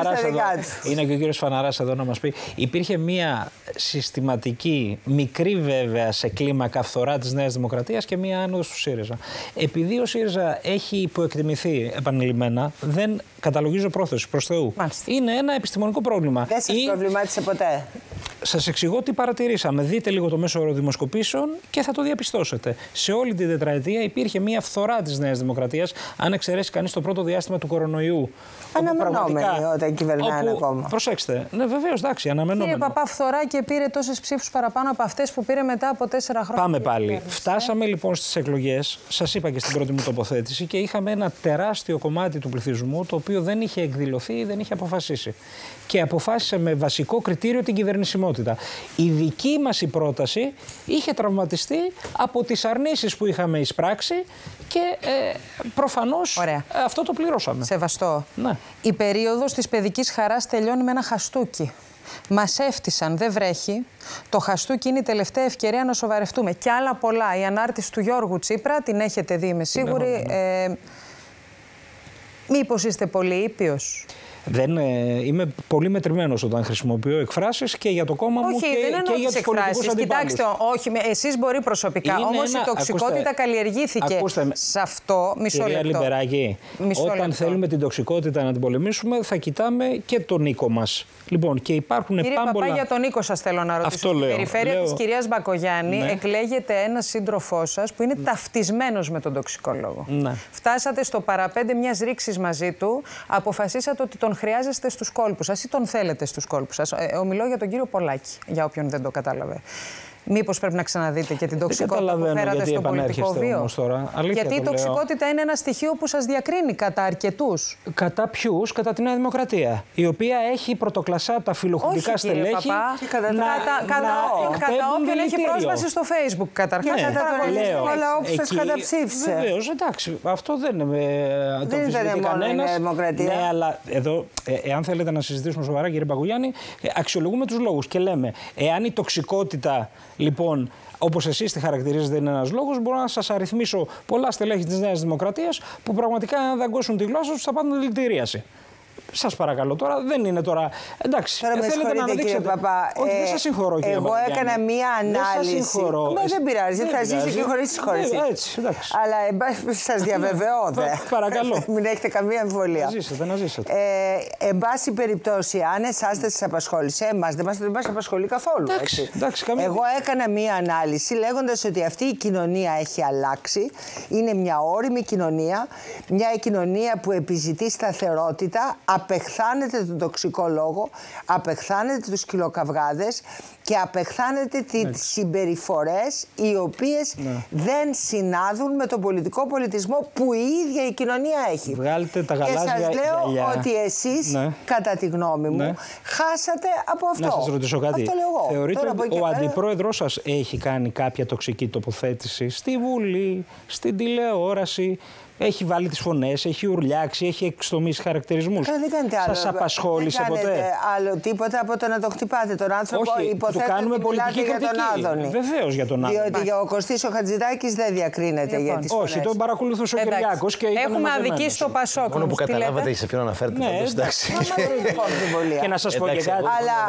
κύριος Φαναράς εδώ να μας πει. Υπήρχε μία συστηματική, μικρή βέβαια σε κλίμακα φθορά της Νέας Δημοκρατίας και μία άνοδος του ΣΥΡΙΖΑ. Επειδή ο ΣΥΡΙΖΑ έχει υποεκτιμηθεί επανειλημμένα, δεν καταλογίζω πρόθεση προς Θεού. Μάλιστα. Είναι ένα επιστημονικό πρόβλημα. Δεν σας προβλημάτισε ποτέ. Σας εξηγώ τι παρατηρήσαμε. Δείτε λίγο το μέσο όρο δημοσκοπήσεων και θα το διαπιστώσετε. Σε όλη την τετραετία υπήρχε μία φθορά της Νέας Δημοκρατίας, αν εξαιρέσει κανείς το πρώτο διάστημα του κορονοϊού. Αναμενόμενη όταν κυβερνάει ένα κόμμα. Προσέξτε. Ναι, βεβαίως, εντάξει, αναμενόμενη. Κύριε Παπά, φθορά και πήρε τόσες ψήφους παραπάνω από αυτές που πήρε μετά από 4 χρόνια. Πάμε πάλι. Φτάσαμε λοιπόν στις εκλογές, σας είπα και στην πρώτη μου τοποθέτηση, και είχαμε ένα τεράστιο κομμάτι του πληθυσμού το οποίο δεν είχε εκδηλωθεί ή δεν είχε αποφασίσει. Και αποφάσισε με βασικό κριτήριο την κυβερνησιμότητα. Η δική μας η πρόταση είχε τραυματιστεί από τις αρνήσεις που είχαμε εισπράξει και προφανώς αυτό το πληρώσαμε. Σεβαστό. Ναι. Η περίοδος της παιδικής χαράς τελειώνει με ένα χαστούκι. Μας έφτισαν, δεν βρέχει. Το χαστούκι είναι η τελευταία ευκαιρία να σοβαρευτούμε. Και άλλα πολλά. Η ανάρτηση του Γιώργου Τσίπρα, την έχετε δει, είμαι σίγουρη. Μήπως είστε πολύ ήπιος? Είμαι πολύ μετρημένος όταν χρησιμοποιώ εκφράσεις και για το κόμμα μου και για τους πολιτικούς αντιπάλους. Κοιτάξτε, όχι, εσείς μπορεί προσωπικά. Όμως η τοξικότητα καλλιεργήθηκε σε αυτό. Μισό λεπτό. Κυρία Λιμπεράκη, όταν θέλουμε την τοξικότητα να την πολεμήσουμε, θα κοιτάμε και τον οίκο μας. Λοιπόν, και υπάρχουν κύριε Παπά, για τον οίκο σας θέλω να ρωτήσω. Στην περιφέρεια της κυρίας Μπακογιάννη εκλέγεται ένας σύντροφός σας που είναι ταυτισμένος με τον τοξικολόγο. Φτάσατε στο παραπέντε μιας ρήξης μαζί του, αποφασίσατε ότι τον χρειάζεστε στους κόλπους σας ή τον θέλετε στους κόλπους σας. Ομιλώ για τον κύριο Πολάκη, για όποιον δεν το κατάλαβε. Μήπως πρέπει να ξαναδείτε και την τοξικότητα που φέρατε στο πολιτικό βίο? Γιατί η τοξικότητα είναι ένα στοιχείο που σας διακρίνει κατά αρκετούς. Κατά ποιους? Κατά τη Νέα Δημοκρατία, η οποία έχει πρωτοκλασσά τα φιλοχουντικά στελέχη. Κατά όποιον έχει πρόσβαση στο Facebook, καταρχάς. Κατά τον ελληνικό λαό που σας καταψήφισε. Βεβαίως, εντάξει, αυτό δεν το αμφισβητεί κανένας. Ναι, αλλά εδώ, εάν θέλετε να συζητήσουμε σοβαρά, κύριε Μπακογιάννη, αξιολογούμε τους λόγους και λέμε, εάν η τοξικότητα, λοιπόν, όπως εσείς τη χαρακτηρίζετε, είναι ένας λόγος, μπορώ να σας αριθμίσω πολλά στελέχη της Νέας Δημοκρατίας που πραγματικά, αν δαγκώσουν τη γλώσσα τους, θα πάνε δηλητηρίαση. Σας παρακαλώ τώρα, δεν είναι τώρα. Εντάξει, τώρα θέλετε να αναδείξετε. Κύριε Παπά, όχι, δεν σας συγχωρώ, κύριε εγώ Παπαγιάννη. έκανα μία ανάλυση. Δεν πειράζει, θα ζήσει και χωρίς συγχώρεση. Έτσι, εντάξει. Αλλά σας διαβεβαιώ, παρακαλώ. Μην έχετε καμία αμφιβολία. Να ζήσετε. Εν πάση περιπτώσει, αν εσάς δεν σας απασχόλησε, εμάς δεν μας απασχολεί καθόλου. Εντάξει, εγώ έκανα μία ανάλυση λέγοντας ότι αυτή η κοινωνία έχει αλλάξει. Είναι μια ώριμη κοινωνία, μια κοινωνία που επιζητεί σταθερότητα, απεχθάνεται τον τοξικό λόγο, απεχθάνεται τους κυλοκαυγάδες και απεχθάνεται τις συμπεριφορές οι οποίες δεν συνάδουν με τον πολιτικό πολιτισμό που η ίδια η κοινωνία έχει. Βγάλτε τα γαλάζια και σας λέω γυαλιά. ότι εσείς, κατά τη γνώμη μου, χάσατε από αυτό. Να σας ρωτήσω κάτι. Αυτό λέω εγώ. Θεωρείτε ότι ο αντιπρόεδρος σας έχει κάνει κάποια τοξική τοποθέτηση στη Βουλή, στην τηλεόραση? Έχει βάλει τις φωνές, έχει ουρλιάξει, έχει εξτομίσει χαρακτηρισμούς. Δεν κάνετε άλλο. Σας απασχόλησε ποτέ? Δεν κάνετε άλλο τίποτα από το να το χτυπάτε τον άνθρωπο? Όχι, υποθέτω του κάνουμε ότι πολιτική μιλάτε κριτική. Για τον Άδωνη. Βεβαίως για τον Άδωνη. Διότι ο Κωστής ο Χατζηδάκης δεν διακρίνεται για τις φωνές. Όχι, τον παρακολουθούσε ο Κυριάκος και ήταν έχουμε αδικήσει το Πασόκ. Μόνο που καταλάβατε η Σεφίνα αναφέρεται. Ναι, εντάξει. Και να σας πω και κάτι.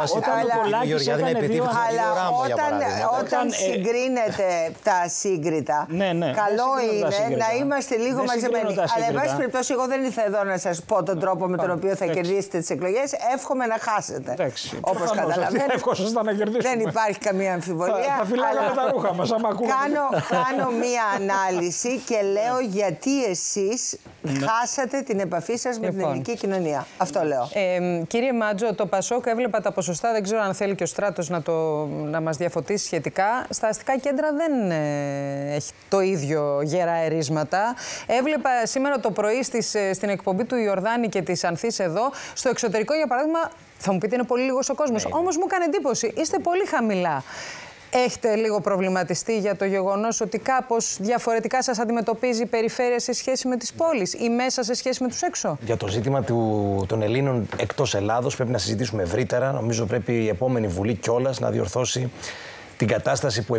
Όταν συγκρίνεται τα σύγκριτα, καλό είναι να είμαστε λίγο μαζεμένοι. Αλλά εν πάση περιπτώσει, εγώ δεν ήρθα εδώ να σας πω τον τρόπο με τον οποίο θα κερδίσετε τις εκλογές. Εύχομαι να χάσετε. Όπως καταλαβαίνετε. Εύχομαι να κερδίσουμε. Δεν υπάρχει καμία αμφιβολία. Θα φυλάγαμε τα ρούχα μας, άμα ακούμε. Κάνω μία ανάλυση και λέω γιατί εσείς χάσατε την επαφή σας με την ελληνική κοινωνία. Αυτό λέω. Κύριε Μάτζο, το Πασόκ, έβλεπα τα ποσοστά, δεν ξέρω αν θέλει και ο Στράτος να μας διαφωτίσει σχετικά. Στα αστικά κέντρα δεν έχει το ίδιο γερά ερίσματα. Έβλεπα σήμερα το πρωί στην εκπομπή του Ιορδάνη και της Ανθής εδώ, στο εξωτερικό για παράδειγμα, θα μου πείτε είναι πολύ λίγος ο κόσμος, όμως μου έκανε εντύπωση, είστε πολύ χαμηλά. Έχετε λίγο προβληματιστεί για το γεγονός ότι κάπως διαφορετικά σας αντιμετωπίζει η περιφέρεια σε σχέση με τις πόλεις ή μέσα σε σχέση με τους έξω? Για το ζήτημα των Ελλήνων εκτός Ελλάδος πρέπει να συζητήσουμε ευρύτερα. Νομίζω πρέπει η επόμενη Βουλή κιόλας να διορθώσει την κατάσταση που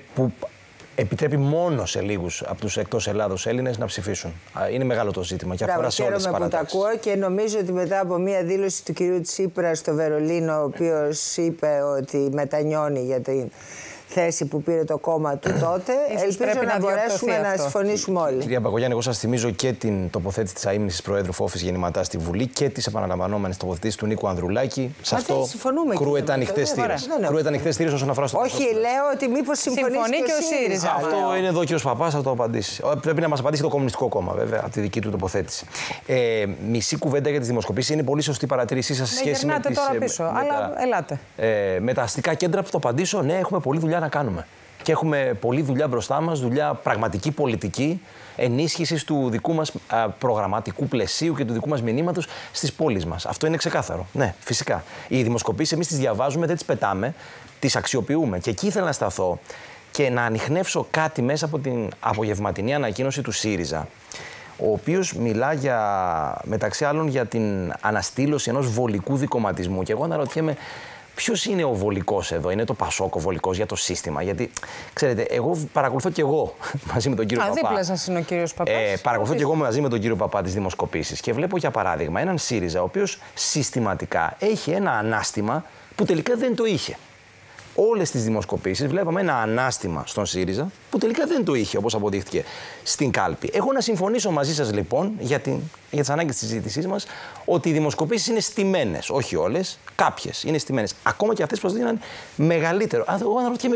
επιτρέπει μόνο σε λίγους από τους εκτός Ελλάδος Έλληνες να ψηφίσουν. Είναι μεγάλο το ζήτημα και αφορά σε όλες τις παρατάξεις. Που τα ακούω και νομίζω ότι μετά από μία δήλωση του κυρίου Τσίπρα στο Βερολίνο, ο οποίος είπε ότι μετανιώνει για την θέση που πήρε το κόμμα του τότε, ελπίζω να μπορέσουμε να συμφωνήσουμε όλοι. Κυρία Μπακογιάννη, εγώ σας θυμίζω και την τοποθέτηση της αείμνησης Προέδρου Φόφης Γεννηματά στη Βουλή και τις επαναλαμβανόμενες τοποθετήσεις του Νίκου Ανδρουλάκη. Σε αυτό κρούεται ανοιχτές θύρες. Κρούεται ανοιχτές θύρες όσον αφορά στο Όχι, λέω ότι μήπως συμφωνεί και ο ΣΥΡΙΖΑ. Αυτό είναι εδώ ο κύριος Παπάς, θα το απαντήσει. Πρέπει να μας απαντήσει το Κομμουνιστικό Κόμμα, βέβαια, από τη δική του τοποθέτηση. Μισή κουβέντα για τις δημοσκοπήσεις. Είναι πολύ σωστή η παρατήρησή σας σε σχέση με τις. Τώρα πίσω, αλλά ελάτε. Με τα αστικά κέντρα που το απαντήσω, ναι, έχουμε πολλή δουλειά να κάνουμε. Και έχουμε πολλή δουλειά μπροστά μας, δουλειά πραγματική πολιτική, ενίσχυσης του δικού μας προγραμματικού πλαισίου και του δικού μας μηνύματος στις πόλεις μας. Αυτό είναι ξεκάθαρο. Ναι, φυσικά. Οι δημοσκοπήσεις εμείς τις διαβάζουμε, δεν τις πετάμε, τις αξιοποιούμε. Και εκεί ήθελα να σταθώ και να ανιχνεύσω κάτι μέσα από την απογευματινή ανακοίνωση του ΣΥΡΙΖΑ, ο οποίος μιλά μεταξύ άλλων για την αναστήλωση ενός βολικού δικομματισμού. Και εγώ αναρωτιέμαι, ποιος είναι ο βολικός εδώ? Είναι το Πασόκ ο βολικός για το σύστημα? Γιατί, ξέρετε, εγώ παρακολουθώ και εγώ μαζί με τον κύριο Παπά. Δίπλα σας είναι ο κύριος Παπάς. Παρακολουθώ και εγώ μαζί με τον κύριο Παπά τις δημοσκοπήσεις και βλέπω για παράδειγμα έναν ΣΥΡΙΖΑ ο οποίος συστηματικά έχει ένα ανάστημα που τελικά δεν το είχε. Όλες τις δημοσκοπήσεις βλέπαμε ένα ανάστημα στον ΣΥΡΙΖΑ που τελικά δεν το είχε, όπως αποδείχθηκε στην κάλπη. Έχω να συμφωνήσω μαζί σας λοιπόν για τις ανάγκες της συζήτησής μας ότι οι δημοσκοπήσεις είναι στημένες. Όχι όλες, κάποιες είναι στημένες. Ακόμα και αυτές που σας δίναν μεγαλύτερο. Εγώ αναρωτιέμαι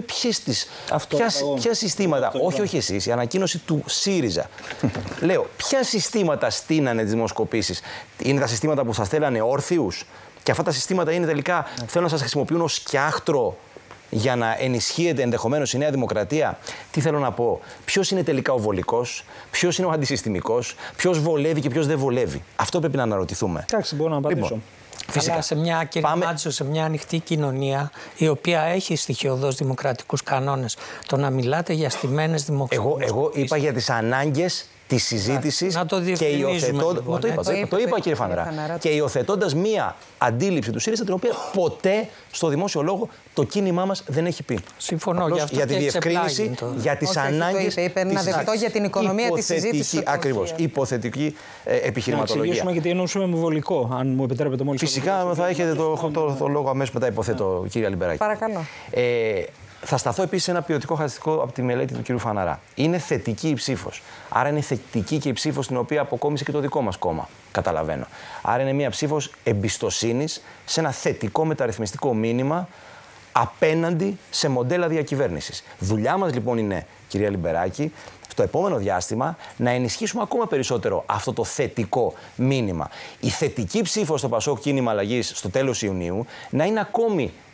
ποια συστήματα. Όχι εσείς, η ανακοίνωση του ΣΥΡΙΖΑ. Λέω, ποια συστήματα στείνανε τις δημοσκοπήσεις? Είναι τα συστήματα που σας θέλανε όρθιους? Και αυτά τα συστήματα είναι τελικά, θέλουν να σας χρησιμοποιούν ως σκιάχτρο για να ενισχύεται ενδεχομένως η Νέα Δημοκρατία? Τι θέλω να πω? Ποιος είναι τελικά ο βολικός, ποιος είναι ο αντισυστημικός, ποιος βολεύει και ποιος δεν βολεύει? Αυτό πρέπει να αναρωτηθούμε. Εντάξει, μπορώ να απαντήσω. Λοιπόν, φυσικά. Αλλά σε μια ανοιχτή κοινωνία η οποία έχει στοιχειωδώς δημοκρατικούς κανόνες, το να μιλάτε για στημένες δημοσκοπήσεις. Εγώ είπα για τις ανάγκες τη συζήτηση και υιοθετώντας. Το είπα, κύριε Φαναρά. Και υιοθετώντας μία αντίληψη του ΣΥΡΙΖΑ, την οποία ποτέ στο δημόσιο λόγο το κίνημά μας δεν έχει πει. Συμφωνώ. Για τη διευκρίνηση, για τις ανάγκες. Είπε να δεχτώ για την οικονομία τη συζήτηση. Ακριβώς. Υποθετική επιχειρηματολογία. Να εξηγήσουμε γιατί εννοούσαμε με βολικό, αν μου επιτρέπετε μόλις. Φυσικά θα έχετε το λόγο αμέσως μετά, υποθέτω, κύριε Λιμπεράκη. Παρακαλώ. Θα σταθώ επίσης σε ένα ποιοτικό χαρακτηριστικό από τη μελέτη του κ. Φαναρά. Είναι θετική η ψήφος. Άρα είναι θετική και η ψήφος την οποία αποκόμισε και το δικό μας κόμμα. Καταλαβαίνω. Άρα είναι μια ψήφος εμπιστοσύνης σε ένα θετικό μεταρρυθμιστικό μήνυμα απέναντι σε μοντέλα διακυβέρνησης. Δουλειά μας λοιπόν είναι, κυρία Λιμπεράκη, στο επόμενο διάστημα να ενισχύσουμε ακόμα περισσότερο αυτό το θετικό μήνυμα. Η θετική ψήφος στο Πασόκ Κίνημα Αλλαγής στο τέλος Ιουνίου να είναι ακόμη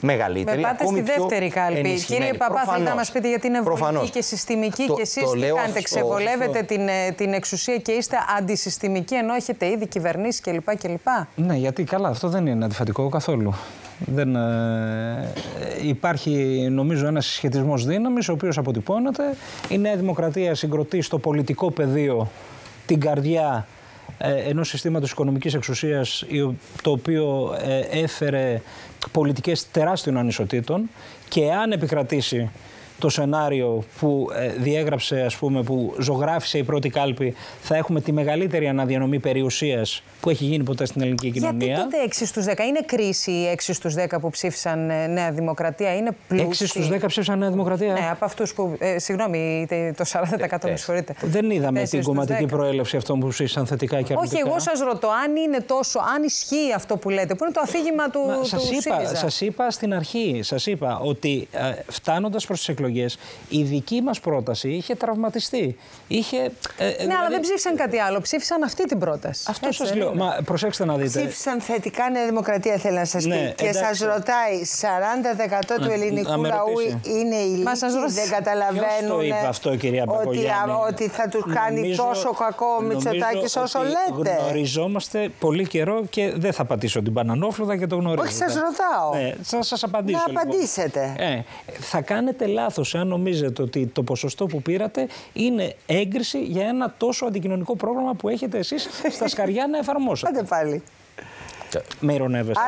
μεγαλύτερη. Πάτε στη δεύτερη κάλπη. Κύριε Παπά, θέλετε να μας πείτε γιατί είναι βολική και συστημική και εσείς τι κάνετε, ξεβολεύετε την εξουσία και είστε αντισυστημικοί ενώ έχετε ήδη κυβερνήσει κλπ. Ναι, γιατί καλά, αυτό δεν είναι αντιφατικό καθόλου. Δεν, υπάρχει νομίζω ένας συσχετισμός δύναμης ο οποίος αποτυπώνεται. Η Νέα Δημοκρατία συγκροτεί στο πολιτικό πεδίο την καρδιά ενός συστήματος οικονομικής εξουσίας το οποίο έφερε πολιτικές τεράστιων ανισοτήτων και αν επικρατήσει το σενάριο που διέγραψε, ας πούμε, που ζωγράφισε η πρώτη κάλπη, θα έχουμε τη μεγαλύτερη αναδιανομή περιουσίας που έχει γίνει ποτέ στην ελληνική κοινωνία. Γιατί τότε 6 στους 10, είναι κρίση οι 6 στους 10 που ψήφισαν Νέα Δημοκρατία, είναι πλούσιοι? 6 στους 10 ψήφισαν Νέα Δημοκρατία. Ναι, από αυτούς που, συγγνώμη, το 40% με συγχωρείτε. Δεν είδαμε την κομματική προέλευση αυτών που ψήφισαν θετικά και αρνητικά. Όχι, εγώ σας ρωτώ, αν είναι τόσο, αν ισχύει αυτό που λέτε, που είναι το αφήγημα του ΣΥΡΙΖΑ. Σας είπα στην αρχή, σας είπα ότι φτάνοντας προς τις εκλογές, η δική μας πρόταση είχε τραυματιστεί. Ναι, αλλά δεν ψήφισαν κάτι άλλο, ψήφισαν αυτή την πρόταση. Αυτό σας λέω. Μα προσέξτε να δείτε. Ψήφισαν θετικά Νέα Δημοκρατία, θέλει να σας πει. Ναι, και σας ρωτάει, 40% του ελληνικού λαού είναι ηλικοί, δεν καταλαβαίνουν ότι θα τους κάνει τόσο κακό ο Μητσοτάκης όσο λέτε. Γνωριζόμαστε πολύ καιρό και δεν θα πατήσω την μπανανόφλουδα και το γνωρίζω. Όχι, σας ρωτάω. Ναι, θα σας απαντήσω. Να απαντήσετε. Θα κάνετε λάθος αν νομίζετε ότι το ποσοστό που πήρατε είναι έγκριση για ένα τόσο αντικοινωνικό πρόγραμμα που έχετε εσείς στα σκαριά να εφαρμόσετε. Άντε πάλι. Με ηρωνεύεστε.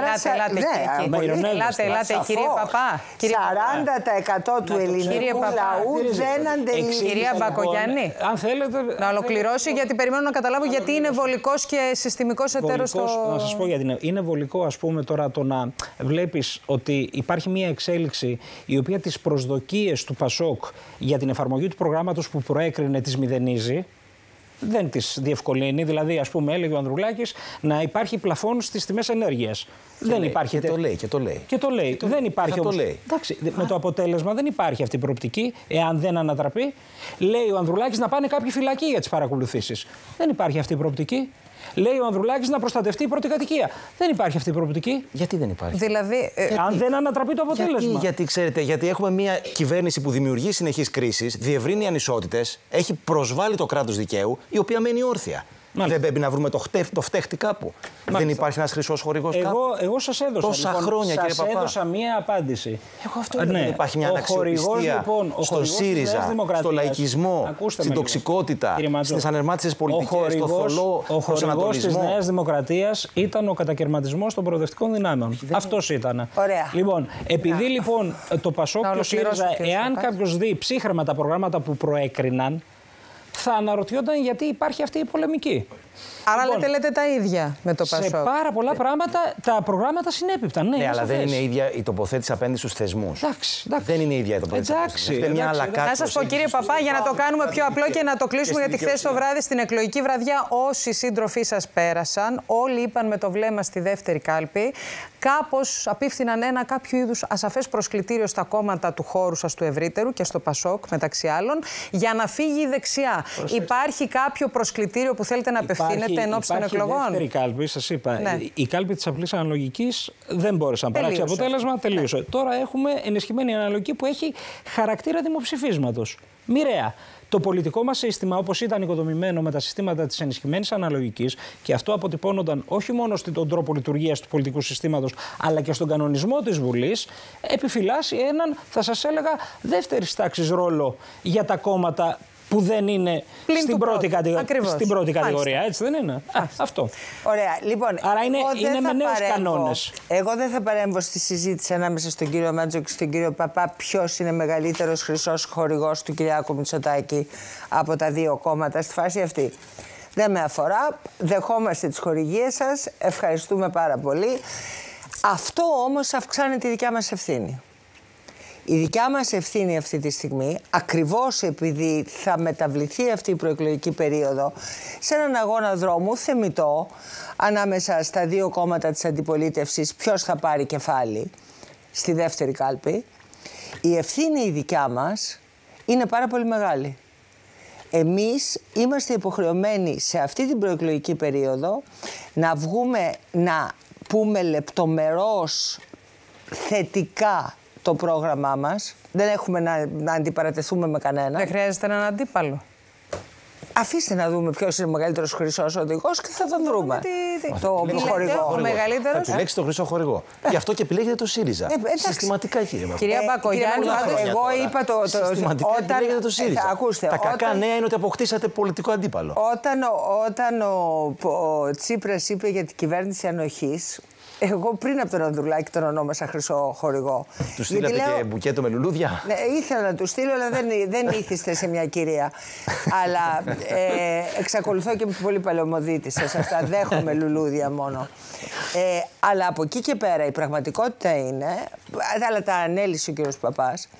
Ελάτε, κύριε Παπά. 40% του ελληνικού λαού δεν αντελείπει. Κυρία Μπακογιάννη, αν θέλετε, να ολοκληρώσει, γιατί περιμένω να καταλάβω γιατί είναι βολικός και συστημικός εταίρος στο... Να σας πω γιατί είναι βολικό, ας πούμε, τώρα το να βλέπεις ότι υπάρχει μια εξέλιξη η οποία τις προσδοκίες του ΠΑΣΟΚ για την εφαρμογή του προγράμματος που προέκρινε τις μηδενίζει. Δεν τις διευκολύνει. Δηλαδή, ας πούμε, έλεγε ο Ανδρουλάκης να υπάρχει πλαφόν στις τιμές ενέργειας. Δεν υπάρχει. Και το λέει. Δεν υπάρχει όμως. Εντάξει, με το αποτέλεσμα δεν υπάρχει αυτή η προοπτική, εάν δεν ανατραπεί. Λέει ο Ανδρουλάκης να πάνε κάποιοι φυλακοί για τις παρακολουθήσεις. Δεν υπάρχει αυτή η προοπτική. Λέει ο Ανδρουλάκης να προστατευτεί η πρώτη κατοικία. Δεν υπάρχει αυτή η προοπτική. Γιατί δεν υπάρχει? Δηλαδή, αν δεν ανατραπεί το αποτέλεσμα. Γιατί έχουμε μια κυβέρνηση που δημιουργεί συνεχείς κρίσεις, διευρύνει ανισότητες, έχει προσβάλει το κράτος δικαίου, η οποία μένει όρθια. Δεν πρέπει να βρούμε το φταίχτη κάπου? Δεν υπάρχει ένας χρυσός χορηγός κάπου? Εγώ σας έδωσα. Τόσα χρόνια, κύριε Παπά. Σας έδωσα μία απάντηση. Εγώ αυτό δεν υπάρχει μια αξιοπιστία στον ΣΥΡΙΖΑ, στο λαϊκισμό, στην τοξικότητα, στις ανερμάτισες πολιτικές, στο θολό προσανατολισμό. Ο χορηγός της Νέας Δημοκρατίας ήταν ο κατακαιρματισμός των προοδευτικών δυνάμεων. Αυτός ήταν. Λοιπόν, επειδή λοιπόν το ΠΑΣΟΚ και ο ΣΥΡΙΖΑ, εάν κάποιος δει ψύχρεμα τα προγράμματα που προέκριναν, θα αναρωτιόταν γιατί υπάρχει αυτή η πολεμική. Άρα λοιπόν, λέτε τα ίδια με το ΠΑΣΟΚ. Σε πάρα πολλά πράγματα τα προγράμματα συνέπιπταν. Ναι, αλλά δεν είναι ίδια η τοποθέτηση απέναντι στους θεσμούς. Εντάξει. Δεν είναι ίδια η τοποθέτηση. Να σας πω, κύριε Παπά, για να το κάνουμε πιο απλό και να το κλείσουμε, γιατί χθες το βράδυ στην εκλογική βραδιά όσοι σύντροφοί σας πέρασαν, όλοι είπαν με το βλέμμα στη δεύτερη κάλπη, κάπως απίφθηναν ένα κάποιο είδους ασαφές προσκλητήριο στα κόμματα του χώρου σας του ευρύτερου και στο ΠΑΣΟΚ μεταξύ άλλων, για να φύγει η δεξιά. Υπάρχει κάποιο προσκλητήριο που θέλετε να απευθύνετε ενώπιση των εκλογών? Η δεύτερη κάλπη, σας είπα, η κάλπη της απλής αναλογικής δεν μπόρεσε να παράξει αποτέλεσμα, τελείωσε. Τώρα έχουμε ενισχυμένη αναλογική που έχει χαρακτήρα δημοψηφίσματος. Μοιραία. Το πολιτικό μας σύστημα, όπως ήταν οικοδομημένο με τα συστήματα της ενισχυμένης αναλογικής, και αυτό αποτυπώνονταν όχι μόνο στον τρόπο λειτουργίας του πολιτικού συστήματος, αλλά και στον κανονισμό της Βουλής, επιφυλάσσει έναν, θα σας έλεγα, δεύτερης τάξης ρόλο για τα κόμματα που δεν είναι στην πρώτη κατηγορία, έτσι δεν είναι? Αυτό. Ωραία, λοιπόν. Άρα είναι με νέους κανόνες. Εγώ δεν θα παρέμβω στη συζήτηση ανάμεσα στον κύριο Μάτζο και στον κύριο Παπά ποιος είναι μεγαλύτερος χρυσός χορηγός του Κυριάκου Μητσοτάκη από τα δύο κόμματα στη φάση αυτή. Δεν με αφορά, δεχόμαστε τις χορηγίες σας, ευχαριστούμε πάρα πολύ. Αυτό όμως αυξάνει τη δικιά μας ευθύνη. Η δικιά μας ευθύνη αυτή τη στιγμή, ακριβώς επειδή θα μεταβληθεί αυτή η προεκλογική περίοδο σε έναν αγώνα δρόμου θεμιτό ανάμεσα στα δύο κόμματα της αντιπολίτευσης, ποιος θα πάρει κεφάλι στη δεύτερη κάλπη, η ευθύνη η δικιά μας είναι πάρα πολύ μεγάλη. Εμείς είμαστε υποχρεωμένοι σε αυτή την προεκλογική περίοδο να βγούμε να πούμε λεπτομερώς θετικά το πρόγραμμά μας. Δεν έχουμε να αντιπαρατεθούμε με κανένα. Δεν χρειάζεται έναν αντίπαλο. Αφήστε να δούμε ποιος είναι ο μεγαλύτερος χρυσός οδηγός και θα τον βρούμε. Το χορηγό. Ο μεγαλύτερος. Θα επιλέξει τον χρυσό χορηγό. Γι' αυτό και επιλέγετε το ΣΥΡΙΖΑ. Συστηματικά, κύριε Μπακογιάννη. Κυρία Μπακογιάννη, εγώ είπα συστηματικά επιλέγετε το ΣΥΡΙΖΑ. Τα κακά νέα είναι ότι αποκτήσατε πολιτικό αντίπαλο. Όταν ο Τσίπρας είπε για την κυβέρνηση ανοχής, εγώ πριν από τον Ανδρουλάκη τον ονόμασα χρυσό χορηγό. Του στείλατε και μπουκέτο με λουλούδια. Ναι, ήθελα να του στείλω, αλλά δεν ήθιστε σε μια κυρία. Αλλά εξακολουθώ και με πολύ παλαιομοδίτησα σε αυτά. Δέχομαι λουλούδια μόνο. Αλλά από εκεί και πέρα η πραγματικότητα είναι, αλλά τα ανέλησε ο κύριος Παπάς.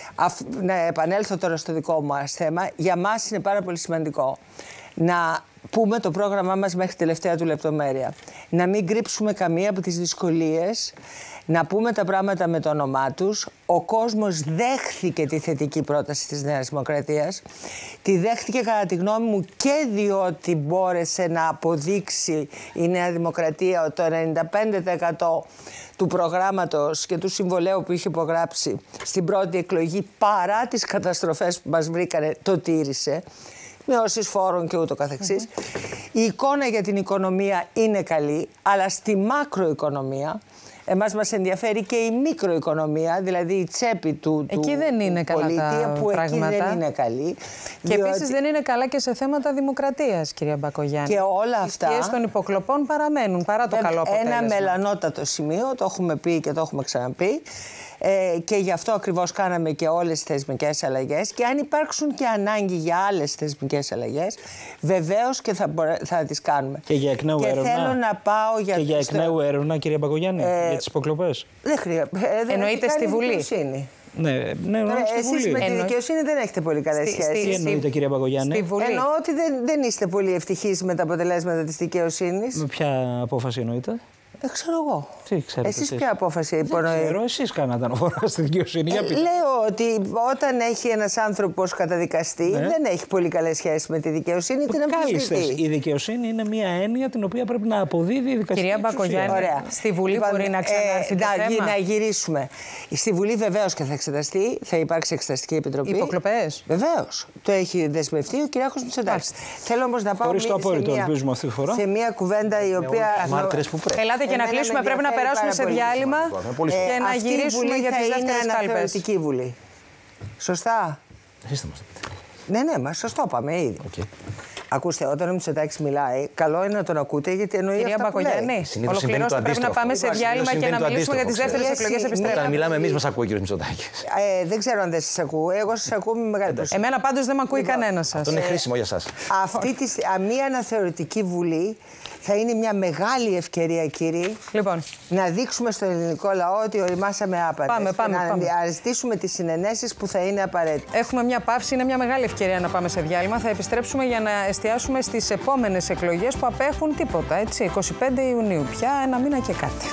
Να επανέλθω τώρα στο δικό μας θέμα. Για μας είναι πάρα πολύ σημαντικό να πούμε το πρόγραμμά μας μέχρι τελευταία του λεπτομέρεια. Να μην κρύψουμε καμία από τις δυσκολίες, να πούμε τα πράγματα με το όνομά τους. Ο κόσμος δέχθηκε τη θετική πρόταση της Νέας Δημοκρατίας. Τη δέχτηκε κατά τη γνώμη μου και διότι μπόρεσε να αποδείξει η Νέα Δημοκρατία ότι το 95% του προγράμματος και του συμβολέου που είχε υπογράψει στην πρώτη εκλογή, παρά τις καταστροφές που μας βρήκανε, το τήρησε. Μειώσεις φόρων και ούτω καθεξής. Η εικόνα για την οικονομία είναι καλή, αλλά στη μακροοικονομία εμάς μας ενδιαφέρει και η μικροοικονομία, δηλαδή η τσέπη του εκεί δεν είναι πολίτη, καλά που πράγματα. Εκεί δεν είναι καλή. Και επίσης δεν είναι καλά και σε θέματα δημοκρατίας, κυρία Μπακογιάννη. Και όλα αυτά. Οι σκιές των υποκλοπών παραμένουν, παρά το καλό αποτέλεσμα. Ένα μελανότατο σημείο, το έχουμε πει και το έχουμε ξαναπεί. Και γι' αυτό ακριβώς κάναμε και όλες τις θεσμικές αλλαγές. Και αν υπάρξουν και ανάγκη για άλλες θεσμικές αλλαγές, βεβαίως και θα τις κάνουμε. Και για εκ νέου έρευνα. Θέλω να πάω για... Και για εκ νέου έρευνα, κυρία Μπακογιάννη, για τις υποκλοπές. Δεν χρειάζεται. Εννοείται στη Βουλή. Ναι, εσείς με τη δικαιοσύνη δεν έχετε πολύ καλές σχέσεις. Τι εννοείτε, κυρία Μπακογιάννη? Εννοώ ότι δεν είστε πολύ ευτυχείς με τα αποτελέσματα της δικαιοσύνης. Με ποια απόφαση εννοείτε? Δεν ξέρω εγώ. Τι ξέρετε εσείς ποια απόφαση υπονοείτε? Δεν ξέρω, εσείς κάνατε αναφορά στη δικαιοσύνη. Λέω ότι όταν έχει ένας άνθρωπος καταδικαστεί, δεν έχει πολύ καλές σχέσεις με τη δικαιοσύνη. Την αμφισβητεί. Η δικαιοσύνη είναι μια έννοια την οποία πρέπει να αποδίδει η δικαστική Κυρία Μπακογιάννη, στη Βουλή μπορεί να ξανάρθει το θέμα? Να γυρίσουμε. Στη Βουλή βεβαίως και θα εξεταστεί, θα υπάρξει εξεταστική επιτροπή. Υποκλοπές. Βεβαίως. Το έχει δεσμευτεί ο Κυριάκος Μητσοτάκης. Θέλω όμως να πάω σε μια κουβέντα η οποία. Ελάτε και να κλείσουμε, πρέπει να περάσουμε σε διάλειμμα και να γυρίσουμε για τις δεύτερες κάλπες. Αναθεωρητική Βουλή. Σωστά. Ναι, μα σωστό πάμε ήδη. Ακούστε, όταν ο Μητσοτάκης μιλάει, καλό είναι να τον ακούτε γιατί εννοεί. Κυρία Μπακογιάννη, ολοκληρώστε. Πρέπει να πάμε σε διάλειμμα και να μιλήσουμε για τις δεύτερες εκλογές. Επιστρέφουμε. Όταν μιλάμε εμείς, μας ακούει ο κύριος Μητσοτάκης. Δεν ξέρω αν δεν σας ακούω. Εγώ σας ακούω με μεγάλη προσοχή. Εμένα πάντως δεν με ακούει κανένας σας. Αυτό είναι χρήσιμο για σας. Μία αναθεωρητική Βουλή θα είναι μια μεγάλη ευκαιρία, κύριοι, να δείξουμε στον ελληνικό λαό ότι οριμάσαμε άπαντες. Πάμε. Να αναζητήσουμε τις συνενέσεις που θα είναι απαραίτητες. Έχουμε μια παύση, είναι μια μεγάλη ευκαιρία να πάμε σε διάλειμμα. Θα επιστρέψουμε για να εστιάσουμε στις επόμενες εκλογές που απέχουν τίποτα, έτσι, 25 Ιουνίου πια, ένα μήνα και κάτι.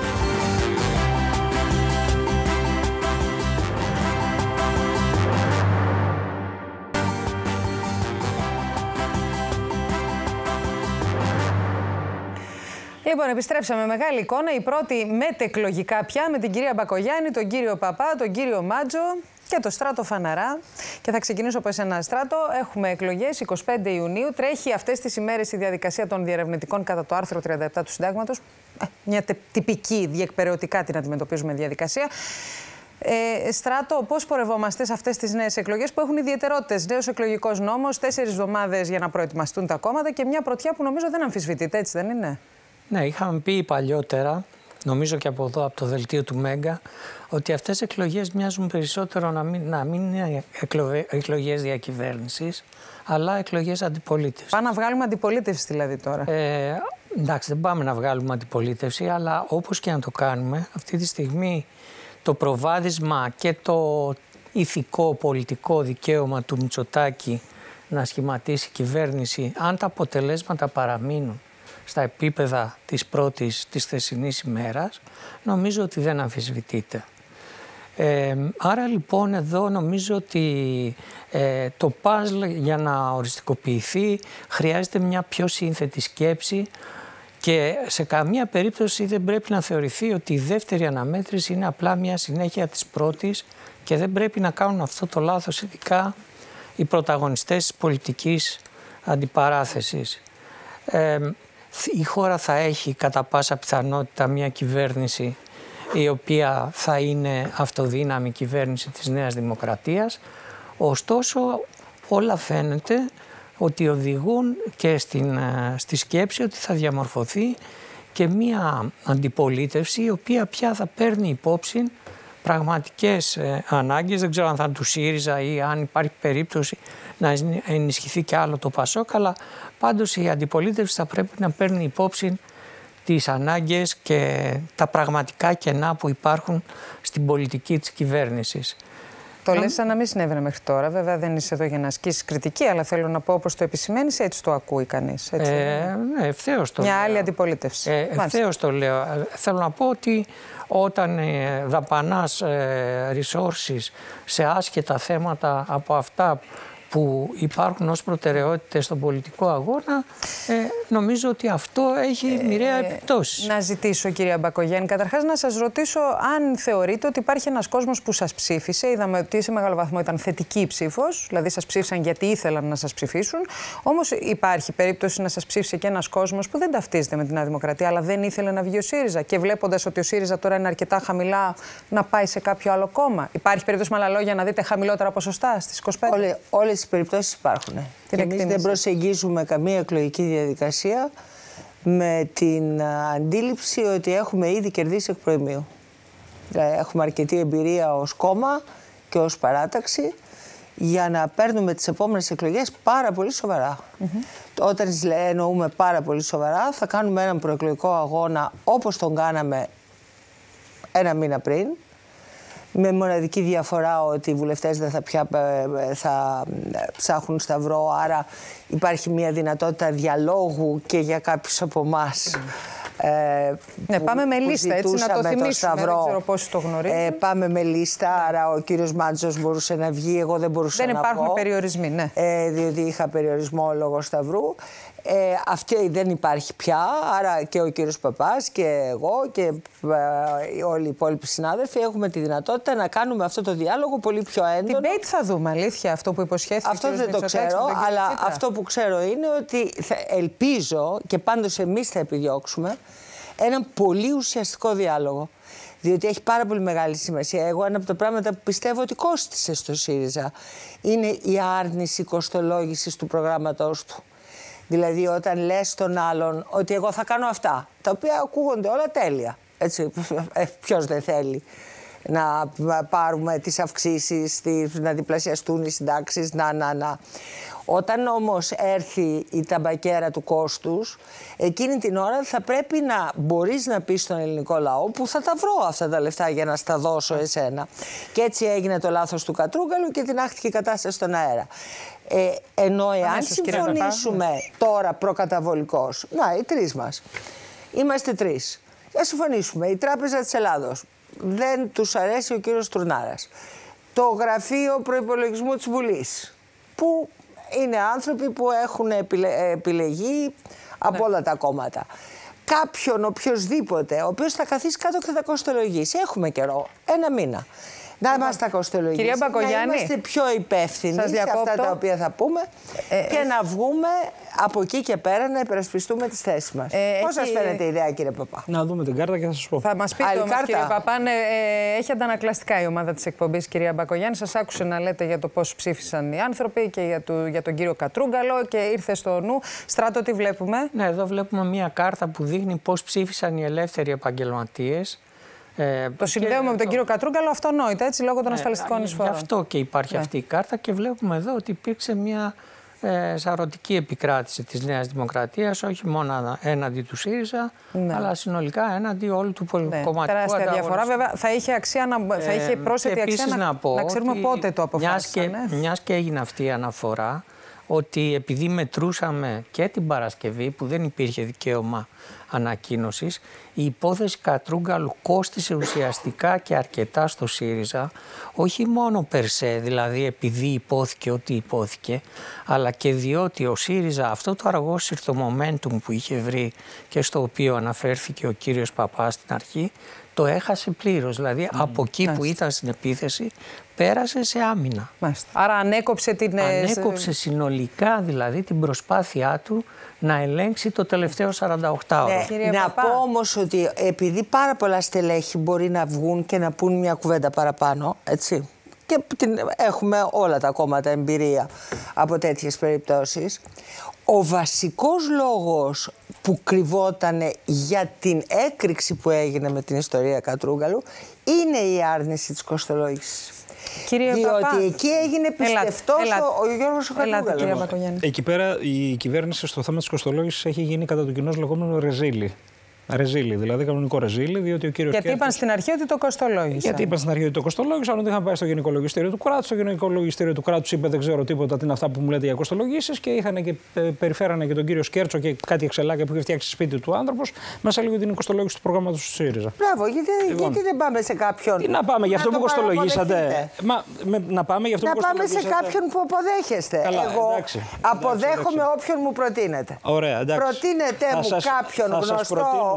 Λοιπόν, επιστρέψαμε. Μεγάλη εικόνα. Η πρώτη μετεκλογικά πια με την κυρία Μπακογιάννη, τον κύριο Παπά, τον κύριο Μάτζο και το Στράτο Φαναρά. Και θα ξεκινήσω από εσένα, Στράτο. Έχουμε εκλογές 25 Ιουνίου. Τρέχει αυτές τις ημέρες η διαδικασία των διερευνητικών κατά το άρθρο 37 του Συντάγματος. Μια τυπική, διεκπεραιωτικά την αντιμετωπίζουμε διαδικασία. Στράτο, πώς πορευόμαστε σε αυτές τις νέες εκλογές που έχουν ιδιαιτερότητες? Νέος εκλογικός νόμος, 4 εβδομάδες για να προετοιμαστούν τα κόμματα και μια πρωτιά που νομίζω δεν αμφισβητείται, έτσι δεν είναι? Ναι, είχαμε πει παλιότερα, νομίζω και από εδώ, από το δελτίο του Μέγκα, ότι αυτές οι εκλογές μοιάζουν περισσότερο να μην είναι εκλογές διακυβέρνησης, αλλά εκλογές αντιπολίτευσης. Πάμε να βγάλουμε αντιπολίτευση δηλαδή τώρα. Εντάξει, δεν πάμε να βγάλουμε αντιπολίτευση, αλλά όπως και να το κάνουμε, αυτή τη στιγμή το προβάδισμα και το ηθικό πολιτικό δικαίωμα του Μητσοτάκη να σχηματίσει κυβέρνηση, αν τα αποτελέσματα παραμείνουν στα επίπεδα της θεσινής ημέρας, νομίζω ότι δεν αμφισβητείται. Άρα λοιπόν εδώ νομίζω ότι το παζλ για να οριστικοποιηθεί χρειάζεται μια πιο σύνθετη σκέψη Και σε καμία περίπτωση δεν πρέπει να θεωρηθεί ότι η δεύτερη αναμέτρηση είναι απλά μια συνέχεια της πρώτης και δεν πρέπει να κάνουν αυτό το λάθος ειδικά οι πρωταγωνιστές της πολιτικής αντιπαράθεσης. Η χώρα θα έχει κατά πάσα πιθανότητα μια κυβέρνηση η οποία θα είναι αυτοδύναμη κυβέρνηση της Νέας Δημοκρατίας. Ωστόσο όλα φαίνεται ότι οδηγούν και στη σκέψη ότι θα διαμορφωθεί και μία αντιπολίτευση η οποία πια θα παίρνει υπόψη πραγματικές ανάγκες. Δεν ξέρω αν θα είναι του ΣΥΡΙΖΑ ή αν υπάρχει περίπτωση να ενισχυθεί και άλλο το ΠΑΣΟΚ, αλλά πάντως η αντιπολίτευση θα πρέπει να παίρνει υπόψη τις ανάγκες και τα πραγματικά κενά που υπάρχουν στην πολιτική της κυβέρνησης. Το λες σαν να μην συνέβαινε μέχρι τώρα. Βέβαια δεν είσαι εδώ για να ασκήσεις κριτική, αλλά θέλω να πω όπως το επισημαίνεις, έτσι το ακούει κανείς. Ναι, ευθέως το Μια λέω. άλλη αντιπολίτευση. Ευθέως το λέω. Θέλω να πω ότι όταν δαπανάς resources σε άσχετα θέματα από αυτά που υπάρχουν ως προτεραιότητες στον πολιτικό αγώνα, νομίζω ότι αυτό έχει μοιραία επιπτώσεις. Να ζητήσω, κυρία Μπακογιάννη, καταρχάς να σας ρωτήσω αν θεωρείτε ότι υπάρχει ένας κόσμος που σας ψήφισε. Είδαμε ότι σε μεγάλο βαθμό ήταν θετική η ψήφος, δηλαδή σας ψήφισαν γιατί ήθελαν να σας ψηφίσουν. Όμως υπάρχει περίπτωση να σας ψήφισε και ένας κόσμος που δεν ταυτίζεται με την Νέα Δημοκρατία, αλλά δεν ήθελε να βγει ο ΣΥΡΙΖΑ. Και βλέποντας ότι ο ΣΥΡΙΖΑ τώρα είναι αρκετά χαμηλά, να πάει σε κάποιο άλλο κόμμα. Υπάρχει περίπτωση, με άλλα λόγια, να δείτε χαμηλότερα ποσοστά στις 25. Όλες οι περιπτώσεις υπάρχουν. Εμείς δεν προσεγγίζουμε καμία εκλογική διαδικασία με την αντίληψη ότι έχουμε ήδη κερδίσει εκ προημίου. Δηλαδή, έχουμε αρκετή εμπειρία ως κόμμα και ως παράταξη για να παίρνουμε τις επόμενες εκλογές πάρα πολύ σοβαρά. Όταν εννοούμε πάρα πολύ σοβαρά, θα κάνουμε έναν προεκλογικό αγώνα όπως τον κάναμε ένα μήνα πριν, με μοναδική διαφορά ότι οι βουλευτές δεν θα ψάχνουν σταυρό, άρα υπάρχει μια δυνατότητα διαλόγου και για κάποιους από εμάς. Ναι, πάμε με λίστα, έτσι να το θυμίσουμε, δεν ξέρω πόσοι το γνωρίζουν. Πάμε με λίστα, άρα ο κύριος Μάντζος μπορούσε να βγει, εγώ δεν μπορούσα να βγω. Δεν υπάρχουν περιορισμοί, ναι. Διότι είχα περιορισμό λόγω σταυρού. Αυτή δεν υπάρχει πια, άρα και ο κύριος Παπάς και εγώ και όλοι οι υπόλοιποι συνάδελφοι έχουμε τη δυνατότητα να κάνουμε αυτό το διάλογο πολύ πιο έντονο. Debate θα δούμε, αλήθεια, αυτό που υποσχέθηκε. Αυτό δεν το ξέρω, αλλά αυτό που ξέρω είναι ότι ελπίζω και πάντως εμείς θα επιδιώξουμε έναν πολύ ουσιαστικό διάλογο. Διότι έχει πάρα πολύ μεγάλη σημασία. Εγώ ένα από τα πράγματα που πιστεύω ότι κόστισε στο ΣΥΡΙΖΑ είναι η άρνηση κοστολόγησης του προγράμματός του. Δηλαδή όταν λες στον άλλον ότι εγώ θα κάνω αυτά, τα οποία ακούγονται όλα τέλεια, έτσι, ποιος δεν θέλει να πάρουμε τις αυξήσεις, να διπλασιαστούν οι συντάξεις, να. Όταν όμως έρθει η ταμπακέρα του κόστους, εκείνη την ώρα θα πρέπει να μπορείς να πεις στον ελληνικό λαό που θα τα βρω αυτά τα λεφτά για να στα δώσω εσένα. Και έτσι έγινε το λάθος του Κατρούγκαλου και τεινάχτηκε η κατάσταση στον αέρα. Ενώ εάν συμφωνήσουμε τώρα προκαταβολικώς, οι τρεις μας, είμαστε τρεις, για συμφωνήσουμε, η Τράπεζα της Ελλάδος, δεν τους αρέσει ο κύριος Τουρνάρας, το Γραφείο Προϋπολογισμού της Βουλής, που είναι άνθρωποι που έχουν επιλεγεί από όλα τα κόμματα. Κάποιον οποιοσδήποτε, ο οποίος θα καθίσει κάτω και θα τα κοστολογήσει. Έχουμε καιρό, ένα μήνα. Να μας τα κοστολογήσει, κυρία Μπακογιάννη, να είμαστε πιο υπεύθυνοι σε αυτά τα οποία θα πούμε και να βγούμε από εκεί και πέρα να υπερασπιστούμε τις θέσεις μας. Πώς σας φαίνεται η ιδέα, κύριε Παπά? Να δούμε την κάρτα και θα σας πω. Θα μας πείτε όμως, κύριε Παπά, έχει αντανακλαστικά η ομάδα της εκπομπής, κυρία Μπακογιάννη. Σας άκουσε να λέτε για το πώς ψήφισαν οι άνθρωποι και για τον κύριο Κατρούγκαλο και ήρθε στο νου. Στράτο, τι βλέπουμε? Ναι, εδώ βλέπουμε μια κάρτα που δείχνει πώς ψήφισαν οι ελεύθεροι επαγγελματίες. Το συνδέουμε με τον κύριο Κατρούγκαλο αυτονόητα, έτσι, λόγω των ασφαλιστικών εισφορών. Γι' αυτό και υπάρχει αυτή η κάρτα και βλέπουμε εδώ ότι υπήρξε μια σαρωτική επικράτηση της Νέας Δημοκρατίας, όχι μόνο έναντι του ΣΥΡΙΖΑ, αλλά συνολικά έναντι όλου του κομματικού τεράστια διαφορά. Βέβαια, θα είχε αξία θα είχε πρόσθετη αξία να ξέρουμε πότε το αποφάσισαν. Μιας και έγινε αυτή η αναφορά, ότι επειδή μετρούσαμε και την Παρασκευή, που δεν υπήρχε δικαίωμα ανακοίνωσης, η υπόθεση Κατρούγκαλου κόστισε ουσιαστικά και αρκετά στο ΣΥΡΙΖΑ, όχι μόνο περσέ, δηλαδή επειδή υπόθηκε ό,τι υπόθηκε, αλλά και διότι ο ΣΥΡΙΖΑ αυτό το αργόσυρτο momentum που είχε βρει και στο οποίο αναφέρθηκε ο κύριος Παπάς στην αρχή, το έχασε πλήρως. Δηλαδή από εκεί που ήταν στην επίθεση πέρασε σε άμυνα. Άρα ανέκοψε Ανέκοψε συνολικά δηλαδή την προσπάθειά του να ελέγξει το τελευταίο 48ωρο. Να πω όμως ότι επειδή πάρα πολλά στελέχη μπορεί να βγουν και να πούν μια κουβέντα παραπάνω, έτσι, και έχουμε όλα τα κόμματα εμπειρία από τέτοιες περιπτώσεις, ο βασικός λόγος που κρυβόταν για την έκρηξη που έγινε με την ιστορία Κατρούγκαλου είναι η άρνηση της κοστολόγησης. Διότι Παπά, εκεί έγινε πιστευτός ο Γιώργος Κατρούγκαλος. Εκεί πέρα η κυβέρνηση στο θέμα της κοστολόγησης έχει γίνει κατά το κοινώς λεγόμενο ρεζίλι. Ρεζίλι, δηλαδή κανονικό ρεζίλι, διότι ο κύριος Γιατί είπαν στην αρχή ότι το κοστολόγησαν. Γιατί είπαν στην αρχή ότι το κοστολόγησαν, ότι είχαν πάει στο Γενικό Λογιστήριο του Κράτους. Το Γενικό Λογιστήριο του Κράτους είπε: δεν ξέρω τίποτα, τι είναι αυτά που μου λέτε για κοστολογήσεις. Και είχαν και περιφέρανε και τον κύριο Σκέρτσο και κάτι εξελάκια που είχε φτιάξει σπίτι του άνθρωπος. Μας έλεγε ότι είναι η κοστολόγηση του προγράμματος του ΣΥΡΙΖΑ. Μπράβο, γιατί δεν πάμε σε κάποιον. Τι να πάμε για αυτό που κοστολογήσατε. Να πάμε για αυτό που κοστολογήσατε. Να πάμε σε κάποιον που αποδέχεστε. Καλά, εγώ εντάξει, αποδέχομαι όποιον μου προτείνετε. Ωραία, εντάξει. Προτείνετε μου κάποιον γνωστό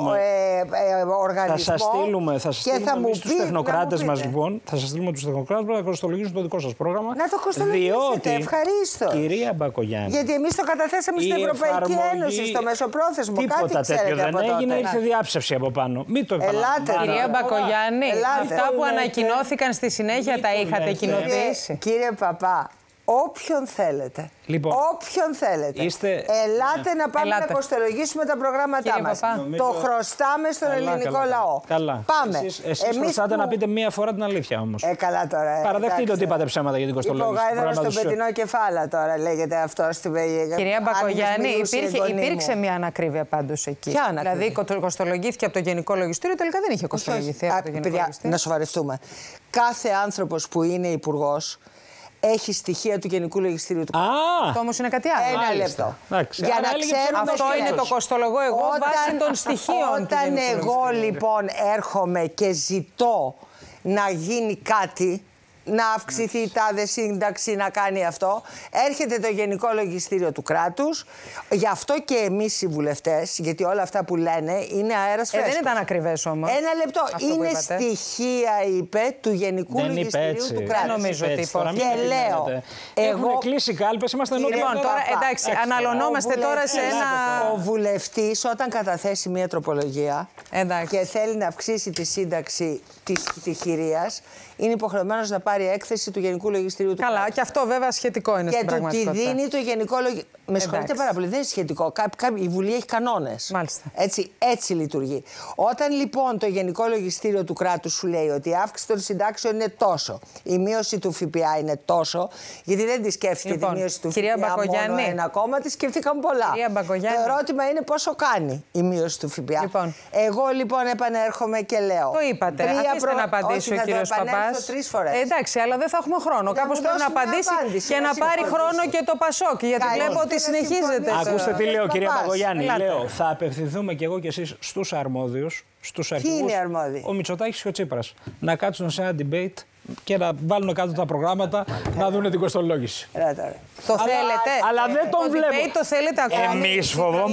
οργανισμό. Θα σας στείλουμε εμείς τους τεχνοκράτες μας, λοιπόν. Θα σας στείλουμε τους τεχνοκράτες μας να κοστολογήσουν το δικό σας πρόγραμμα. Να το κοστολογήσετε, ευχαρίστως. Κυρία Μπακογιάννη. Γιατί εμείς το καταθέσαμε στην Ευρωπαϊκή Ένωση, στο μεσοπρόθεσμο. Τίποτα τέτοιο δεν έγινε, ήρθε διάψευση από πάνω. Μην το Ελάτε, κυρία Μπακογιάννη, αυτά που ανακοινώθηκαν στη συνέχεια τα είχατε κοινοποιήσει. Κύριε Παπά, όποιον θέλετε. Λοιπόν, όποιον θέλετε. Ελάτε να πάμε να κοστολογήσουμε τα προγράμματά μας. Το χρωστάμε στον ελληνικό λαό. Καλά. Πάμε. Εσείς χρωστάτε να πείτε μία φορά την αλήθεια όμως. Καλά τώρα. Παραδεχτείτε ότι είπατε ψέματα για την κοστολόγηση. Υπογάιδερα στο πετεινό κεφάλα τώρα λέγεται αυτό στην Βεγγίγα. Κυρία Μπακογιάννη, υπήρξε μια ανακρίβεια πάντως εκεί. Ποια ανακρίβεια? Δηλαδή κοστολογήθηκε από το Γενικό Λογιστήριο, τελικά δεν είχε κοστολογηθεί από το Γενικό Λογιστήριο. Να σοβαρευτούμε. Κάθε άνθρωπος που είναι υπουργός έχει στοιχεία του Γενικού Λογιστήριου του Κράτους. Αυτό όμως είναι κάτι άλλο. Ένα λεπτό. Για να ξέρουμε αυτό είναι το κοστολογώ εγώ βάσει των στοιχείων. Όταν εγώ λοιπόν έρχομαι και ζητώ να γίνει κάτι, να αυξηθεί η τάδε σύνταξη, να κάνει αυτό, έρχεται το Γενικό Λογιστήριο του Κράτους. Γι' αυτό και εμείς οι βουλευτές, γιατί όλα αυτά που λένε είναι αέρας φρέσκος. Δεν ήταν ακριβές όμως. Ένα λεπτό. Είναι στοιχεία, είπε, του Γενικού Λογιστηρίου του Κράτους. Δεν νομίζω ότι υπόθηκε. Και λέω. Έχουν κλείσει κάλπες, είμαστε ενώπιον. Λοιπόν, τώρα εντάξει, αναλωνόμαστε τώρα σε ένα. Ο βουλευτής, όταν καταθέσει μια τροπολογία και θέλει να αυξήσει τη σύνταξη της χειρίας, είναι υποχρεωμένος να πάρει έκθεση του Γενικού Λογιστηρίου του Κράτους. Καλά, και αυτό βέβαια σχετικό είναι στην πραγματικότητα. Και του τη δίνει το Γενικό Λογιστήριο. Με συγχωρείτε πάρα πολύ, δεν είναι σχετικό. Η Βουλή έχει κανόνες. Μάλιστα. Έτσι λειτουργεί. Όταν λοιπόν το Γενικό Λογιστήριο του Κράτους σου λέει ότι η αύξηση των συντάξεων είναι τόσο, η μείωση του ΦΠΑ είναι τόσο, γιατί δεν τη σκέφτηκε τη μείωση του ΦΠΑ μόνο ένα κόμμα, τη σκέφτηκαν πολλά. Το ερώτημα είναι πόσο κάνει η μείωση του ΦΠΑ. Εγώ λοιπόν επανέρχομαι και λέω. Το είπατε. Αφήστε να απαντήσει ο κύριος Παπάς. 3 φορές. Εντάξει, αλλά δεν θα έχουμε χρόνο. Κάπως πρέπει να απαντήσει και να πάρει χρόνο και το Πασόκ. Γιατί βλέπω ότι συνεχίζεται. Ακούστε τι λέω, κυρία Μπακογιάννη. Λέω, θα απευθυνθούμε κι εγώ κι εσείς στους αρμόδιους, στους αρχηγούς. Ποιοι είναι οι αρμόδιοι? Ο Μητσοτάκης και ο Τσίπρας. Να κάτσουν σε ένα debate και να βάλουν κάτω τα προγράμματα να δουν την κοστολόγηση. Το θέλετε. Αλλά δεν τον βλέπω. Το θέλετε ακόμα. Εμείς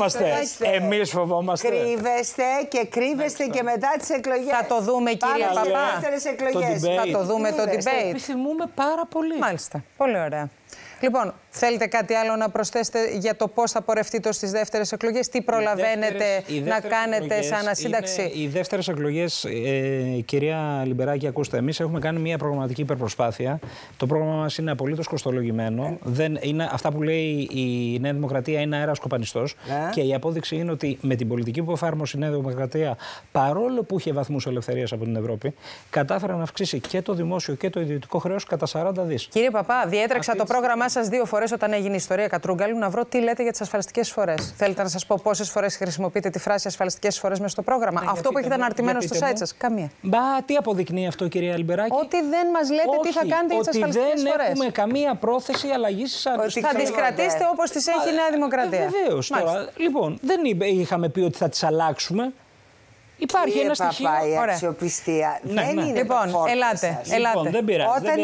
φοβόμαστε. Κρύβεστε και μετά τις εκλογές. Θα το δούμε, κύριε Παπά. Θα το δούμε το debate. Επιθυμούμε πάρα πολύ. Μάλιστα. Πολύ ωραία. Λοιπόν, θέλετε κάτι άλλο να προσθέσετε για το πώς θα πορευτείτε στις δεύτερες εκλογές, τι προλαβαίνετε να κάνετε σαν ανασύνταξη? Οι δεύτερες εκλογές, κυρία Λιμπεράκη, ακούστε, εμείς έχουμε κάνει μια προγραμματική υπερπροσπάθεια. Το πρόγραμμα μας είναι απολύτως κοστολογημένο. Αυτά που λέει η Νέα Δημοκρατία είναι αέρας κοπανιστός. Και η απόδειξη είναι ότι με την πολιτική που εφάρμοσε η Νέα Δημοκρατία, παρόλο που είχε βαθμούς ελευθερίας από την Ευρώπη, κατάφερε να αυξήσει και το δημόσιο και το ιδιωτικό χρέος κατά 40 δις. Κύριε Παπά, διέτρεξα το πρόγραμμά σας 2 φορές φορές όταν έγινε η ιστορία Κατρούγκαλου να βρω τι λέτε για τις ασφαλιστικές εισφορές. Θέλετε να σας πω πόσες φορές χρησιμοποιείτε τη φράση ασφαλιστικές εισφορές μέσα στο πρόγραμμα? Αυτό που έχετε αναρτημένο στο site σας? Καμία. Μπα, τι αποδεικνύει αυτό, κυρία Λιμπεράκη? Ότι δεν μας λέτε τι θα κάνετε για τις ασφαλιστικές εισφορές. Δεν έχουμε καμία πρόθεση αλλαγής της ασφαλιστικής. Θα τις κρατήσετε όπως τις έχει η Νέα Δημοκρατία. Βεβαίως. Λοιπόν, δεν είχαμε πει ότι θα τις αλλάξουμε. Υπάρχει ένα στοιχείο. Η αξιοπιστία δεν είναι. Λοιπόν, ελάτε. Λοιπόν, δεν πειράζει. Όταν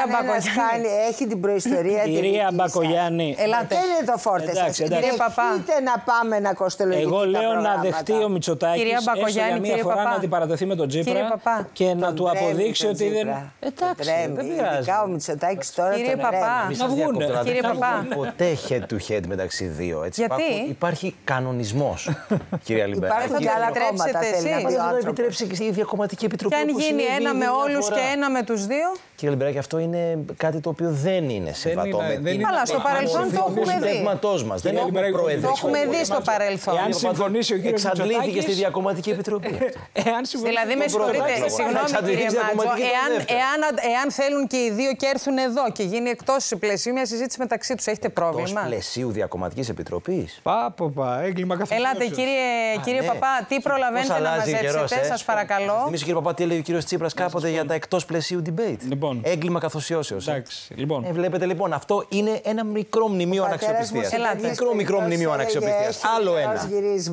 έχει την προϊστορία της. Κυρία Μπακογιάννη. Ελάτε. Δεν είναι το φόρτε σας. Κύριε Παπά. Είτε να πάμε να κοστολογήσουμε. Εγώ λέω να δεχτεί ο Μητσοτάκης έστω για μία φορά να αντιπαρατεθεί με τον Τσίπρα και να του αποδείξει ότι δεν. Εντάξει, δεν πειράζει. Ειδικά ο Μητσοτάκης τώρα. Κύριε Παπά. Να βγουν. Κύριε Παπά. Ποτέ head to head μεταξύ δύο. Γιατί? Υπάρχει κανονισμός, κυρία Λιμπεράκη. Υπάρχουν και άλλα κόμματα. Θα το επιτρέψει και η Διακομματική Επιτροπή. Και αν γίνει ένα με όλους και ένα με τους δύο. Κύριε Λιμπεράκη, αυτό είναι κάτι το οποίο δεν είναι συμβατό με την. Αλλά στο παρελθόν το έχουμε δει. Δεν έχουμε προεδρήσει. Το έχουμε δει στο παρελθόν. Εάν συμφωνήσει ο κύριος Μητσοτάκης. Εξαντλήθηκε στη Διακομματική Επιτροπή. Δηλαδή, με συγχωρείτε, συγγνώμη κύριε Μάτζο, εάν θέλουν και οι δύο και έρθουν εδώ και γίνει εκτός πλαισίου μια συζήτηση μεταξύ τους, έχετε πρόβλημα? Εκτός πλαισίου Διακομματικής Επιτροπής. Έγκλημα καθολικής. Ελάτε κύριε Παπά, τι προλαβαίνετε να μαζέψετε, σας παρακαλώ. Θυμίσω κύριε Παπά τι έλεγε ο κύριος Τσίπρας κάποτε για τα εκτός πλαισίου debate. Έγκλημα καθοσιώσεως. Βλέπετε λοιπόν, αυτό είναι ένα μικρό μνημείο αναξιοπιστίας. Μικρό μνημείο αναξιοπιστίας. Άλλο ένα.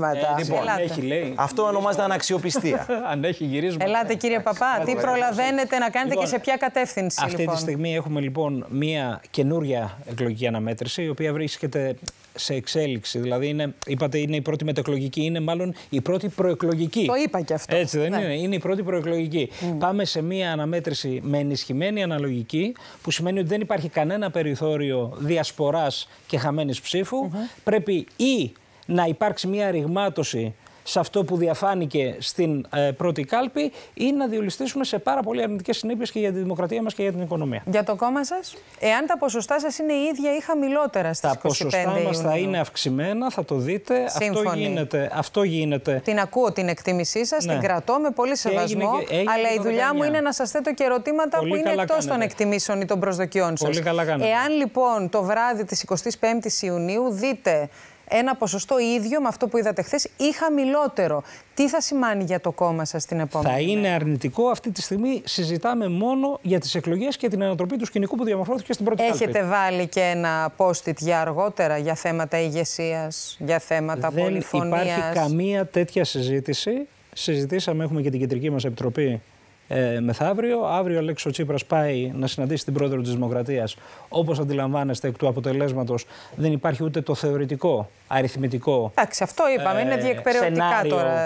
Αυτό ονομάζεται αναξιοπιστία. Αν έχει γυρίσματα. Ελάτε κύριε Παπά, τι προλαβαίνετε να κάνετε και σε ποια κατεύθυνση? Αυτή τη στιγμή έχουμε λοιπόν μία καινούρια εκλογική αναμέτρηση, η οποία βρίσκεται σε εξέλιξη. Δηλαδή, είπατε, είναι η πρώτη μετεκλογική, είναι μάλλον η πρώτη προεκλογική. Το είπα και αυτό. Έτσι δεν είναι? Είναι η πρώτη προεκλογική. Πάμε σε μία αναμέτρηση με ενισχυμένη αναλογική, που σημαίνει ότι δεν υπάρχει κανένα περιθώριο διασποράς και χαμένης ψήφου. Πρέπει ή να υπάρξει μία ρηγμάτωση σε αυτό που διαφάνηκε στην πρώτη κάλπη, ή να διολυστήσουμε σε πάρα πολύ αρνητικές συνέπειες και για τη δημοκρατία μας και για την οικονομία. Για το κόμμα σας, εάν τα ποσοστά σας είναι ίδια ή χαμηλότερα στις 25 Τα ποσοστά μας θα είναι αυξημένα, θα το δείτε. Αυτό γίνεται. Την ακούω την εκτίμησή σας, την κρατώ με πολύ σεβασμό, αλλά η δουλειά μου είναι να σας θέτω και ερωτήματα που είναι εκτός των εκτιμήσεων ή των προσδοκιών σας. Εάν λοιπόν το βράδυ της 25ης Ιουνίου δείτε ένα ποσοστό ίδιο με αυτό που είδατε χθες ή χαμηλότερο, τι θα σημαίνει για το κόμμα σας την επόμενη? Θα είναι αρνητικό. Αυτή τη στιγμή συζητάμε μόνο για τις εκλογές και την ανατροπή του σκηνικού που διαμορφώθηκε στην πρώτη κάλπη. Έχετε βάλει και ένα post-it για αργότερα, για θέματα ηγεσίας, για θέματα πολυφωνίας? Δεν υπάρχει καμία τέτοια συζήτηση. Συζητήσαμε, έχουμε και την κεντρική μας επιτροπή μεθαύριο. Αύριο ο Αλέξης Τσίπρας πάει να συναντήσει την πρόεδρο της Δημοκρατίας. Όπως αντιλαμβάνεστε, εκ του αποτελέσματος δεν υπάρχει ούτε το θεωρητικό, αριθμητικό. Εντάξει, αυτό είπαμε, είναι διεκπεραιωτικά τώρα.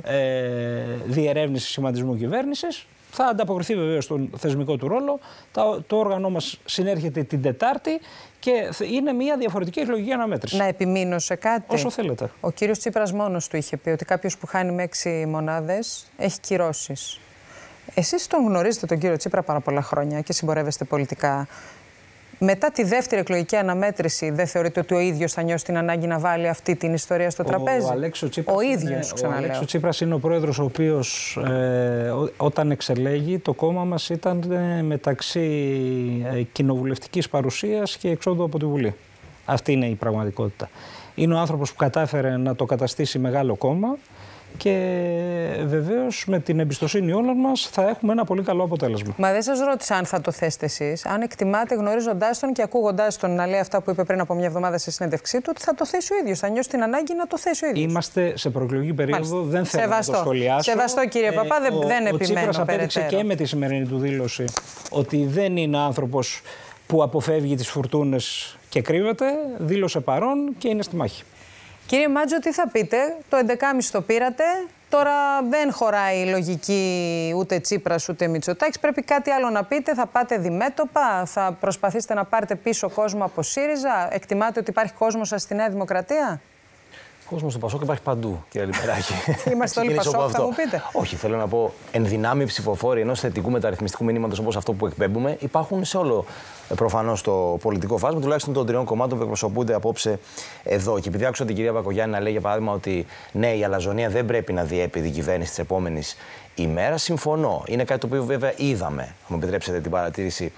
Διερεύνηση σχηματισμού κυβέρνησης. Θα ανταποκριθεί βεβαίως στον θεσμικό του ρόλο. Το όργανό μας συνέρχεται την Τετάρτη και είναι μια διαφορετική εκλογική αναμέτρηση. Να επιμείνω σε κάτι. Όσο θέλετε. Ο κύριος Τσίπρας μόνος του είχε πει ότι κάποιος που χάνει με 6 μονάδες έχει κυρώσεις. Εσείς τον γνωρίζετε τον κύριο Τσίπρα πάρα πολλά χρόνια και συμπορεύεστε πολιτικά. Μετά τη δεύτερη εκλογική αναμέτρηση, δεν θεωρείτε ότι ο ίδιος θα νιώσει την ανάγκη να βάλει αυτή την ιστορία στο τραπέζι? Ο Αλέξης Τσίπρας, ο ίδιος, ξαναλέω. Ο Αλέξης Τσίπρας είναι ο πρόεδρος ο οποίος όταν εξελέγει το κόμμα μας ήταν μεταξύ κοινοβουλευτικής παρουσίας και εξόδου από τη Βουλή. Αυτή είναι η πραγματικότητα. Είναι ο άνθρωπος που κατάφερε να το καταστήσει μεγάλο κόμμα. Και βεβαίως με την εμπιστοσύνη όλων μας θα έχουμε ένα πολύ καλό αποτέλεσμα. Μα δεν σας ρώτησα αν θα το θέσετε εσείς. Αν εκτιμάτε γνωρίζοντάς τον και ακούγοντάς τον να λέει αυτά που είπε πριν από μια εβδομάδα σε συνέντευξή του, ότι θα το θέσει ο ίδιος. Θα νιώσει την ανάγκη να το θέσει ο ίδιος. Είμαστε σε προεκλογική περίοδο, δεν θέλω να το σχολιάσω. Σεβαστό κύριε Παπά, δεν επιμένω. Ο Τσίπρας απέδειξε και με τη σημερινή του δήλωση ότι δεν είναι άνθρωπος που αποφεύγει τις φουρτούνες και κρύβεται. Δήλωσε παρόν και είναι στη μάχη. Κύριε Μάτζο, τι θα πείτε? Το 11,5 το πήρατε. Τώρα δεν χωράει η λογική ούτε Τσίπρας ούτε Μητσοτάκης. Πρέπει κάτι άλλο να πείτε. Θα πάτε διμέτωπα, θα προσπαθήσετε να πάρετε πίσω κόσμο από ΣΥΡΙΖΑ? Εκτιμάτε ότι υπάρχει κόσμος σας στη Νέα Δημοκρατία? Κόσμος στο Πασόκ υπάρχει παντού, κύριε Λιμπεράκη. Είμαστε όλοι Πασόκ, θα μου πείτε. Όχι, θέλω να πω, εν δυνάμει ψηφοφόροι ενός θετικού μεταρρυθμιστικού μηνύματος όπως αυτό που εκπέμπουμε, υπάρχουν σε όλο προφανώς το πολιτικό φάσμα, τουλάχιστον των τριών κομμάτων που εκπροσωπούνται απόψε εδώ. Και επειδή άκουσα την κυρία Μπακογιάννη να λέει για παράδειγμα ότι ναι, η αλαζονία δεν πρέπει να διέπει την κυβέρνηση της επόμενης ημέρας, συμφωνώ. Είναι κάτι το οποίο βέβαια είδαμε, αν μου επιτρέψετε την παρατήρηση,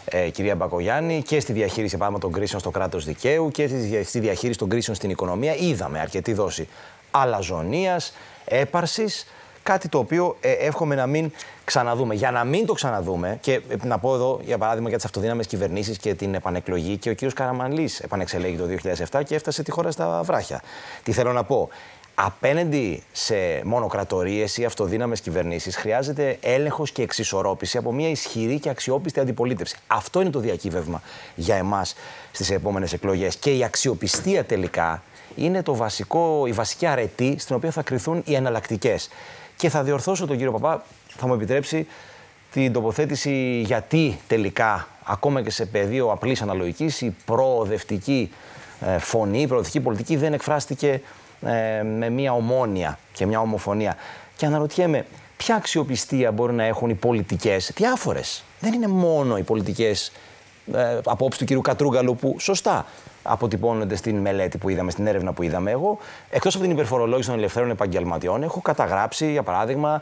κυρία Μπακογιάννη, και στη διαχείριση πάνω των κρίσεων στο κράτος δικαίου και στη διαχείριση των κρίσεων στην οικονομία. Είδαμε αρκετή δόση αλαζονίας, έπαρσης, κάτι το οποίο εύχομαι να μην ξαναδούμε. Για να μην το ξαναδούμε, και να πω εδώ για παράδειγμα για τις αυτοδύναμες κυβερνήσεις και την επανεκλογή, και ο κύριος Καραμανλής επανεξελέγει το 2007 και έφτασε τη χώρα στα βράχια. Τι θέλω να πω? Απέναντι σε μονοκρατορίες ή αυτοδύναμες κυβερνήσεις χρειάζεται έλεγχος και εξισορρόπηση από μια ισχυρή και αξιόπιστη αντιπολίτευση. Αυτό είναι το διακύβευμα για εμάς στις επόμενες εκλογές. Και η αξιοπιστία τελικά είναι η βασική αρετή στην οποία θα κριθούν οι εναλλακτικές. Και θα διορθώσω τον κύριο Παπά, θα μου επιτρέψει την τοποθέτηση γιατί τελικά, ακόμα και σε πεδίο απλής αναλογικής, η προοδευτική φωνή, η προοδευτική πολιτική δεν εκφράστηκε με μια ομόνοια και μια ομοφωνία. Και αναρωτιέμαι, ποια αξιοπιστία μπορεί να έχουν οι πολιτικές, διάφορες. Δεν είναι μόνο οι πολιτικές απόψεις του κύριου Κατρούγκαλου που σωστά αποτυπώνονται στην μελέτη που είδαμε, στην έρευνα που είδαμε. Εγώ, εκτός από την υπερφορολόγηση των ελευθέρων επαγγελματιών, έχω καταγράψει, για παράδειγμα,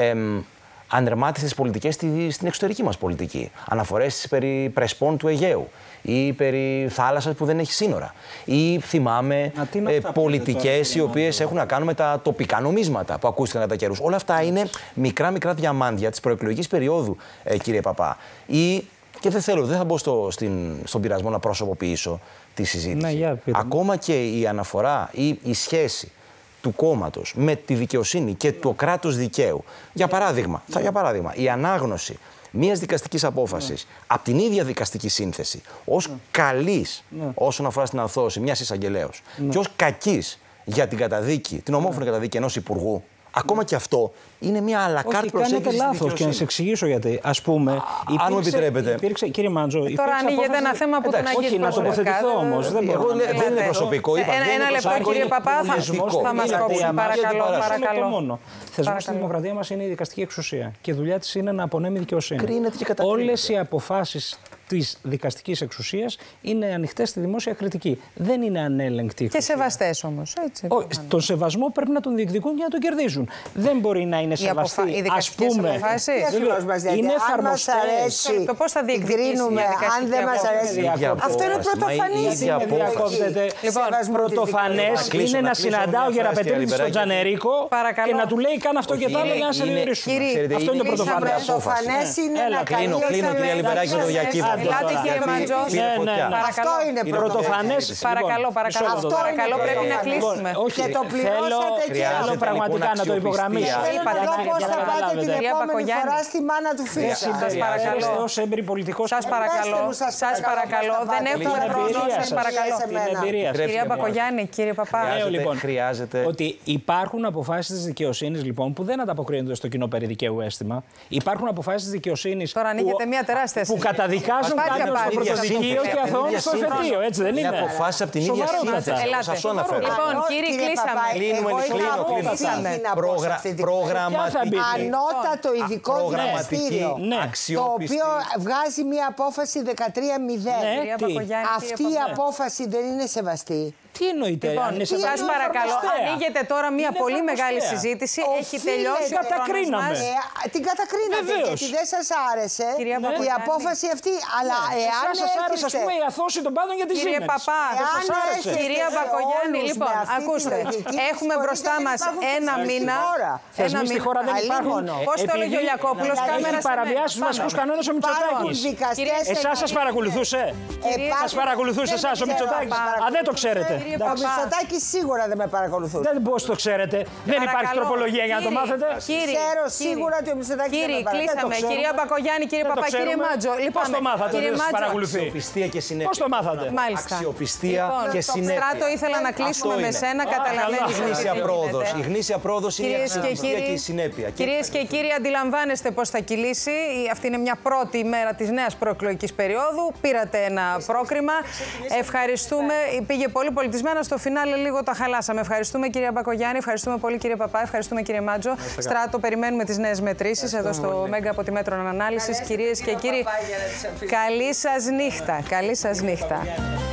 ανερμάτιστες πολιτικές στην εξωτερική μας πολιτική. Αναφορές περί πρεσπών του Αιγαίου ή περί θάλασσας που δεν έχει σύνορα. Ή θυμάμαι πολιτικές οι οποίες έχουν να κάνουν με τα τοπικά νομίσματα που ακούστηκαν κατά καιρούς. Όλα αυτά είναι μικρά διαμάντια της προεκλογικής περίοδου, κύριε Παπά. Και δεν θα μπω στον πειρασμό να προσωποποιήσω τη συζήτηση. Ακόμα και η αναφορά ή η σχέση του κόμματος με τη δικαιοσύνη και το κράτος δικαίου. Για παράδειγμα, η ανάγνωση μιας δικαστικής απόφασης από την ίδια δικαστική σύνθεση ως καλής όσον αφορά στην αθώωση μιας εισαγγελέως και ως κακής για την καταδίκη, την ομόφωνη καταδίκη ενός υπουργού. Ακόμα και αυτό είναι μια αλακάρτ προσέγγιση. Κάνετε λάθος και να σε εξηγήσω γιατί. Ας πούμε, αν μου επιτρέπετε. Κύριε Μάντζο, τώρα ανοίγεται ένα θέμα που τον αγγίζει. Όχι, να τοποθετηθώ όμως. Δεν είναι προσωπικό. Ένα λεπτό, κύριε Παπά, θα μας κόψει. Παρακαλώ. Θεσμός στη δημοκρατία μας είναι η δικαστική εξουσία και η δουλειά της είναι να απονέμει δικαιοσύνη. Κρίνεται και κατακρίνεται. Όλες οι αποφάσεις της δικαστικής εξουσίας είναι ανοιχτές στη δημόσια κριτική. Δεν είναι ανέλεγκτη. Και σεβαστές όμως. Τον σεβασμό πρέπει να τον διεκδικούν για να τον κερδίζουν. Δεν μπορεί να είναι σεβαστή. Ας πούμε. Είναι εφαρμοστές. Το πώς θα διεκδικήσουμε αν δεν μας αρέσει. Αυτό είναι πρωτοφανής. Πρωτοφανές είναι να συναντάω Γεραπετρίδη στον Τζανερίκο και να του λέει κάνε αυτό και το άλλο για να σε διορίσουν. Αυτό είναι το πρωτοφανές. Πρωτοφανές είναι να κλείνω, κυρία Λιμπεράκη, με το διακύβευμα. Αυτό είναι πρωτοφανές. Παρακαλώ, πρέπει να κλείσουμε. Και το πληρώσατε και θέλω πραγματικά να το υπογραμμίσω. Είπατε πώς θα πάτε την επόμενη φορά στη μάνα του φίλου. Σας παρακαλώ. Ως έμπειρη πολιτικός. Σας παρακαλώ. Δεν έχουμε χρόνο. Σας παρακαλώ. Κυρία Μπακογιάννη, κύριε Παπά. Λέω λοιπόν ότι υπάρχουν αποφάσεις της δικαιοσύνης λοιπόν που δεν ανταποκρίνονται στο κοινό περί δικαίου αίσθημα. Υπάρχουν αποφάσεις της δικαιοσύνης που καταδικάζουν κάποιον στο πρωτοδικείο και αθωώνουν στο εφετείο. Έτσι δεν είναι? Αποφάσεις από την ίδια σύνθεση. Σας αναφέρω. Λοιπόν, κύριοι, κλείσαμε. Προγραμματική. Ανώτατο ειδικό δικαστήριο. Το οποίο βγάζει μια απόφαση 13-0. Αυτή η απόφαση δεν είναι σεβαστή? Τι εννοείται? Σας παρακαλώ, ανοίγεται τώρα μια πολύ μεγάλη συζήτηση. Έχει τελειώσει. Την κατακρίνατε γιατί δεν σας άρεσε η απόφαση αυτή. Αλλά εάν σας άρεσε, ας πούμε, η αθώωση των πάντων για τη Siemens. Κύριε Παπά, κυρία Μπακογιάννη, λοιπόν, ακούστε. Έχουμε μπροστά μας ένα μήνα. Θεσμοί στη χώρα δεν υπάρχουν. Πώς το έλεγε ο Λιακόπουλος, κάμερα σε παραβιάσει τους βασικούς κανόνες ο Μητσοτάκης. Εσάς σας παρακολουθούσε? Σας παρακολουθούσε εσάς ο Μητσοτάκης? Δεν το ξέρετε. Ο Μητσοτάκης σίγουρα δεν με παρακολουθούσε. Δεν πώς το ξέρετε. Δεν υπάρχει τροπολογία για να το μάθετε. Ξέρω σίγουρα ότι ο Μητσοτάκης δεν με παρακολουθεί. Κλείσαμε. Κυρία Μπακογιάννη, κύριε Παπά, κύριε Μάτζο. Πώς το μάθατε ότι σας παρακολουθεί? Αξιοπιστία και συνέπεια. Πώς το μάθατε? Μάλιστα. Αξιοπιστία και συνέπεια. Στράτο, ήθελα να κλείσουμε με σένα. Καταλαβαίνεις. Η γνήσια πρόοδος είναι η αξιοπιστία και η συνέπεια. Κυρίες και κύριοι, αντιλαμβάνεστε πώς θα κυλήσει. Αυτή είναι μια πρώτη ημέρα της νέας προεκλογικής περίοδου. Πήρατε ένα πρόκριμα. Ευχαριστούμε. Πήγε πολύ πολιτισμένα. Στο φινάλε λίγο τα χαλάσαμε. Ευχαριστούμε κυρία Μπακογιάννη, ευχαριστούμε πολύ κύριε Παπά, ευχαριστούμε κύριε Μάτζο. Στράτο, περιμένουμε τις νέες μετρήσεις εδώ στο Μέγκα από τη Μέτρων Ανάλυσης. Κυρίες και κύριοι, καλή σας νύχτα. Καλή σας νύχτα.